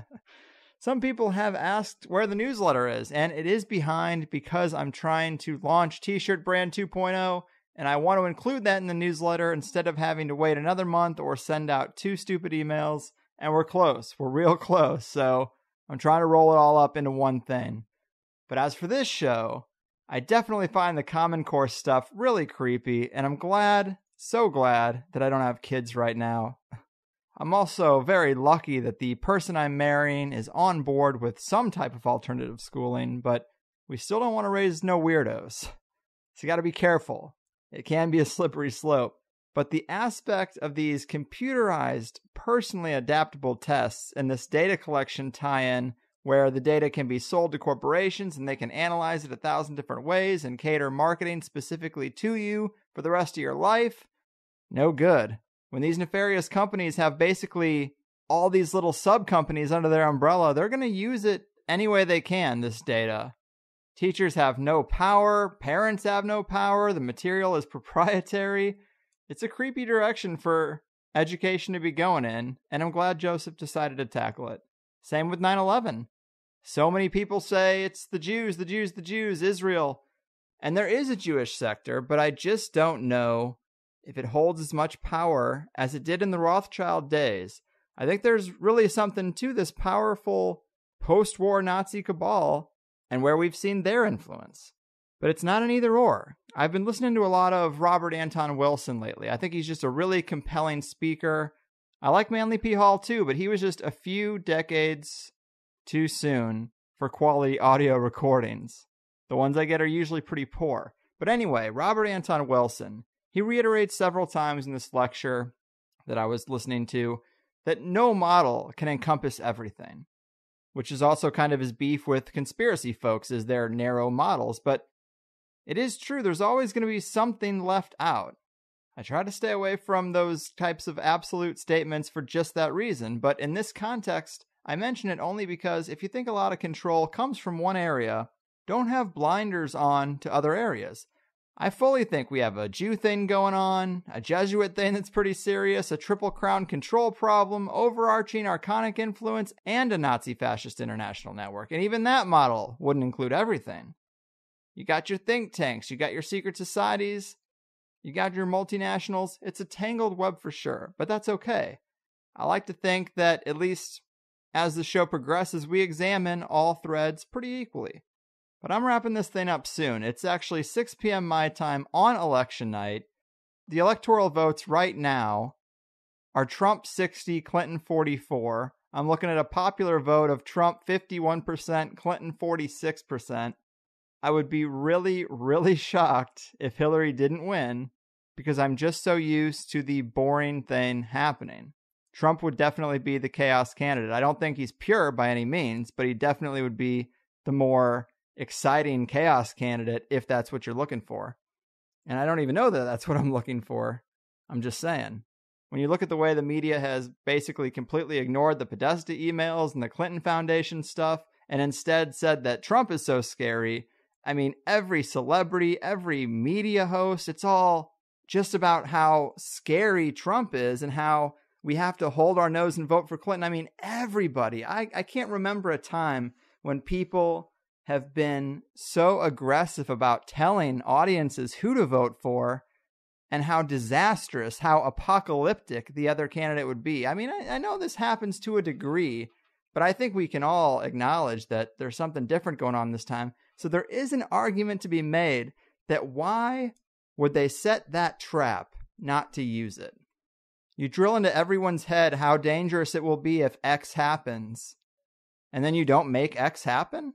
Some people have asked where the newsletter is, and it is behind because I'm trying to launch T-Shirt Brand two point oh, and I want to include that in the newsletter instead of having to wait another month or send out two stupid emails. And we're close. We're real close. So I'm trying to roll it all up into one thing. But as for this show, I definitely find the Common Core stuff really creepy, and I'm glad, so glad, that I don't have kids right now. I'm also very lucky that the person I'm marrying is on board with some type of alternative schooling, but we still don't want to raise no weirdos. So you got to be careful. It can be a slippery slope. But the aspect of these computerized, personally adaptable tests and this data collection tie-in where the data can be sold to corporations and they can analyze it a thousand different ways and cater marketing specifically to you for the rest of your life, no good. When these nefarious companies have basically all these little sub-companies under their umbrella, they're going to use it any way they can, this data. Teachers have no power, parents have no power, the material is proprietary. It's a creepy direction for education to be going in, and I'm glad Joseph decided to tackle it. Same with nine eleven. So many people say it's the Jews, the Jews, the Jews, Israel. And there is a Jewish sector, but I just don't know if it holds as much power as it did in the Rothschild days. I think there's really something to this powerful post-war Nazi cabal and where we've seen their influence. But it's not an either or. I've been listening to a lot of Robert Anton Wilson lately. I think he's just a really compelling speaker. I like Manly P. Hall too, but he was just a few decades too soon for quality audio recordings. The ones I get are usually pretty poor. But anyway, Robert Anton Wilson, he reiterates several times in this lecture that I was listening to that no model can encompass everything, which is also kind of his beef with conspiracy folks, is their narrow models. But it is true, there's always going to be something left out. I try to stay away from those types of absolute statements for just that reason, but in this context, I mention it only because if you think a lot of control comes from one area, don't have blinders on to other areas. I fully think we have a Jew thing going on, a Jesuit thing that's pretty serious, a Triple Crown control problem, overarching archonic influence, and a Nazi-fascist international network. And even that model wouldn't include everything. You got your think tanks, you got your secret societies, you got your multinationals. It's a tangled web for sure, but that's okay. I like to think that at least as the show progresses, we examine all threads pretty equally. But I'm wrapping this thing up soon. It's actually six p.m. my time on election night. The electoral votes right now are Trump sixty, Clinton forty-four. I'm looking at a popular vote of Trump fifty-one percent, Clinton forty-six percent. I would be really, really shocked if Hillary didn't win because I'm just so used to the boring thing happening. Trump would definitely be the chaos candidate. I don't think he's pure by any means, but he definitely would be the more exciting chaos candidate if that's what you're looking for. And I don't even know that that's what I'm looking for. I'm just saying. When you look at the way the media has basically completely ignored the Podesta emails and the Clinton Foundation stuff, and instead said that Trump is so scary, I mean, every celebrity, every media host, it's all just about how scary Trump is and how we have to hold our nose and vote for Clinton. I mean, everybody. I, I can't remember a time when people have been so aggressive about telling audiences who to vote for and how disastrous, how apocalyptic the other candidate would be. I mean, I, I know this happens to a degree, but I think we can all acknowledge that there's something different going on this time. So there is an argument to be made that why would they set that trap not to use it? You drill into everyone's head how dangerous it will be if X happens, and then you don't make X happen?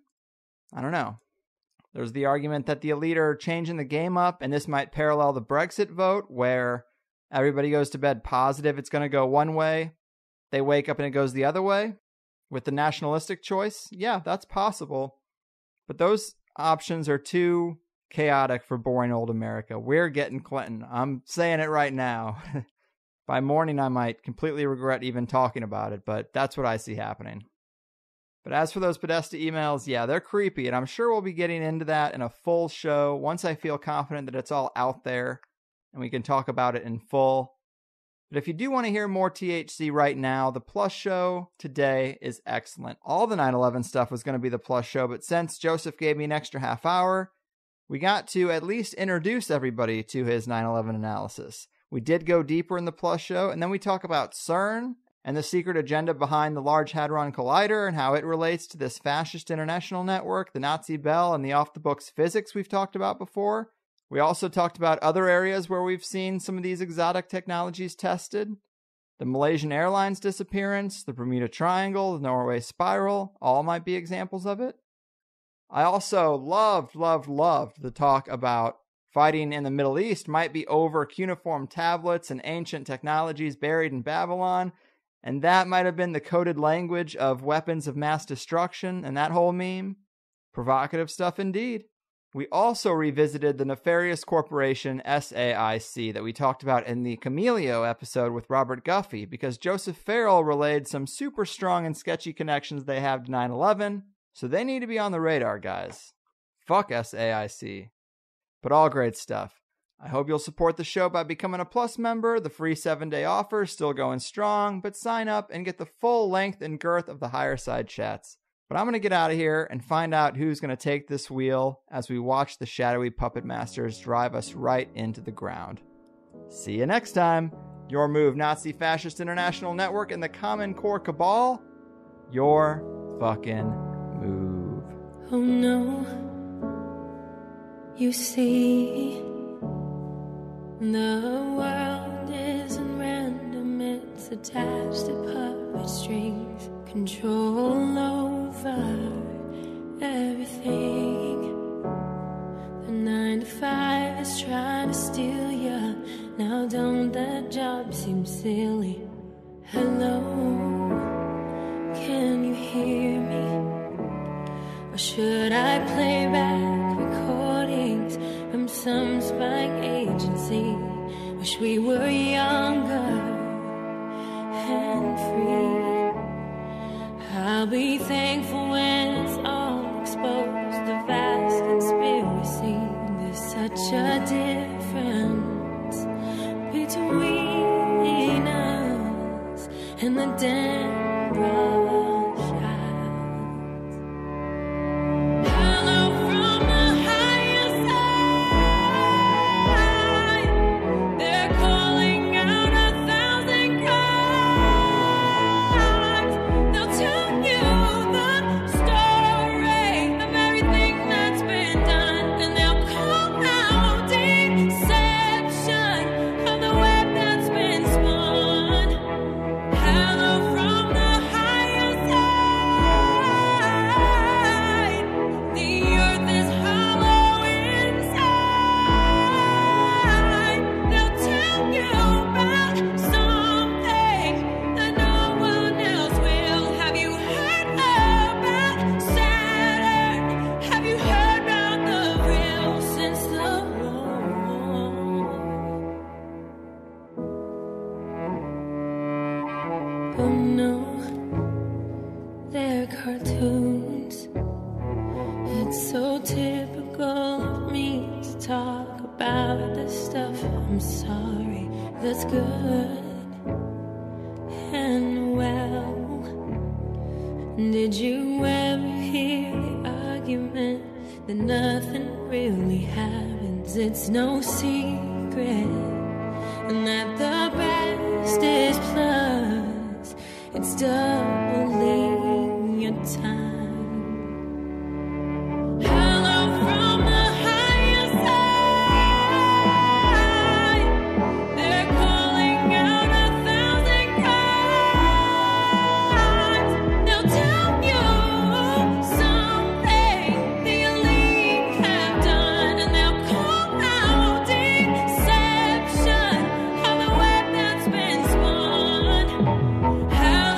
I don't know. There's the argument that the elite are changing the game up, and this might parallel the Brexit vote, where everybody goes to bed positive it's going to go one way, they wake up and it goes the other way with the nationalistic choice. Yeah, that's possible. But those options are too chaotic for boring old America. We're getting Clinton. I'm saying it right now. By morning, I might completely regret even talking about it, but that's what I see happening. But as for those Podesta emails, yeah, they're creepy, and I'm sure we'll be getting into that in a full show once I feel confident that it's all out there and we can talk about it in full. But if you do want to hear more T H C right now, the Plus show today is excellent. All the nine eleven stuff was going to be the Plus show, but since Joseph gave me an extra half hour, we got to at least introduce everybody to his nine eleven analysis. We did go deeper in the Plus show, and then we talk about CERN and the secret agenda behind the Large Hadron Collider and how it relates to this fascist international network, the Nazi Bell, and the off-the-books physics we've talked about before. We also talked about other areas where we've seen some of these exotic technologies tested. The Malaysian Airlines disappearance, the Bermuda Triangle, the Norway Spiral, all might be examples of it. I also loved, loved, loved the talk about fighting in the Middle East might be over cuneiform tablets and ancient technologies buried in Babylon, and that might have been the coded language of weapons of mass destruction and that whole meme. Provocative stuff indeed. We also revisited the nefarious corporation S A I C that we talked about in the Camelio episode with Robert Guffey, because Joseph Farrell relayed some super strong and sketchy connections they have to nine eleven, so they need to be on the radar, guys. Fuck S A I C. But all great stuff. I hope you'll support the show by becoming a Plus member. The free seven-day offer is still going strong, but sign up and get the full length and girth of the Higher Side chats. But I'm going to get out of here and find out who's going to take this wheel as we watch the shadowy puppet masters drive us right into the ground. See you next time. Your move, Nazi Fascist International Network and the Common Core Cabal. Your fucking move. Oh no, you see, the world isn't random, it's attached to puppet strings. Control over everything. The nine to five is trying to steal ya. Now don't that job seem silly? Hello, can you hear me? Or should I play back recordings from some spying agency? Wish we were younger and free. I'll be thankful when it's all exposed, the vast conspiracy. There's such a difference between us and the damn brush eyes. Hello from the higher side. They're calling out a thousand crimes. They'll tell you the story of everything that's been done, and they'll call out deception of the web that's been spun. Hello from the higher side. The earth is hollow inside. They'll tell you about something that no one else will. Have you heard about Saturn? Have you heard about the real since the war? Oh no, they're cartoons. It's so typical of me to talk about this stuff. I'm sorry, that's good and well. Did you ever hear the argument that nothing really happens? It's no secret, and that the best is plus. It's doubling your time. Hello from the higher side. They're calling out a thousand crimes. They'll tell you something the elite have done, and they'll call out deception of the web that's been spun. Hello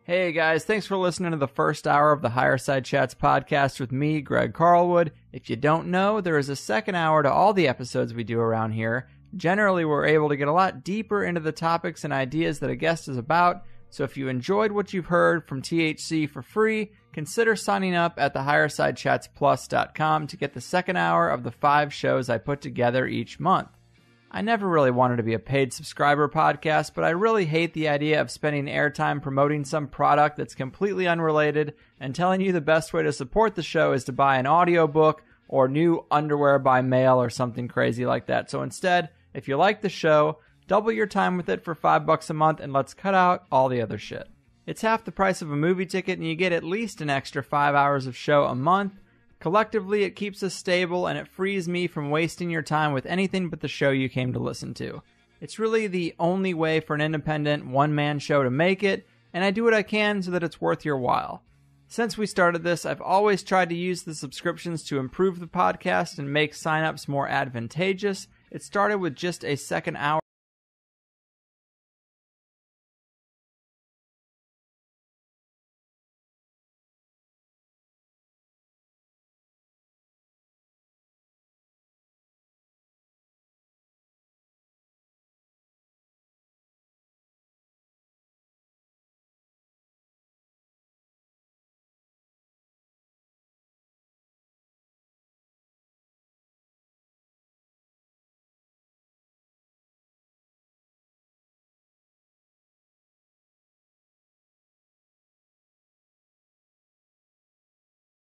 Hey guys, thanks for listening to the first hour of the Higher Side Chats podcast with me, Greg Carlwood. If you don't know, there is a second hour to all the episodes we do around here. Generally, we're able to get a lot deeper into the topics and ideas that a guest is about, so if you enjoyed what you've heard from T H C for free, consider signing up at the higher side chats plus dot com to get the second hour of the five shows I put together each month. I never really wanted to be a paid subscriber podcast, but I really hate the idea of spending airtime promoting some product that's completely unrelated and telling you the best way to support the show is to buy an audiobook or new underwear by mail or something crazy like that. So instead, if you like the show, double your time with it for five bucks a month and let's cut out all the other shit. It's half the price of a movie ticket and you get at least an extra five hours of show a month. Collectively, it keeps us stable, and it frees me from wasting your time with anything but the show you came to listen to. It's really the only way for an independent, one-man show to make it, and I do what I can so that it's worth your while. Since we started this, I've always tried to use the subscriptions to improve the podcast and make sign-ups more advantageous. It started with just a second hour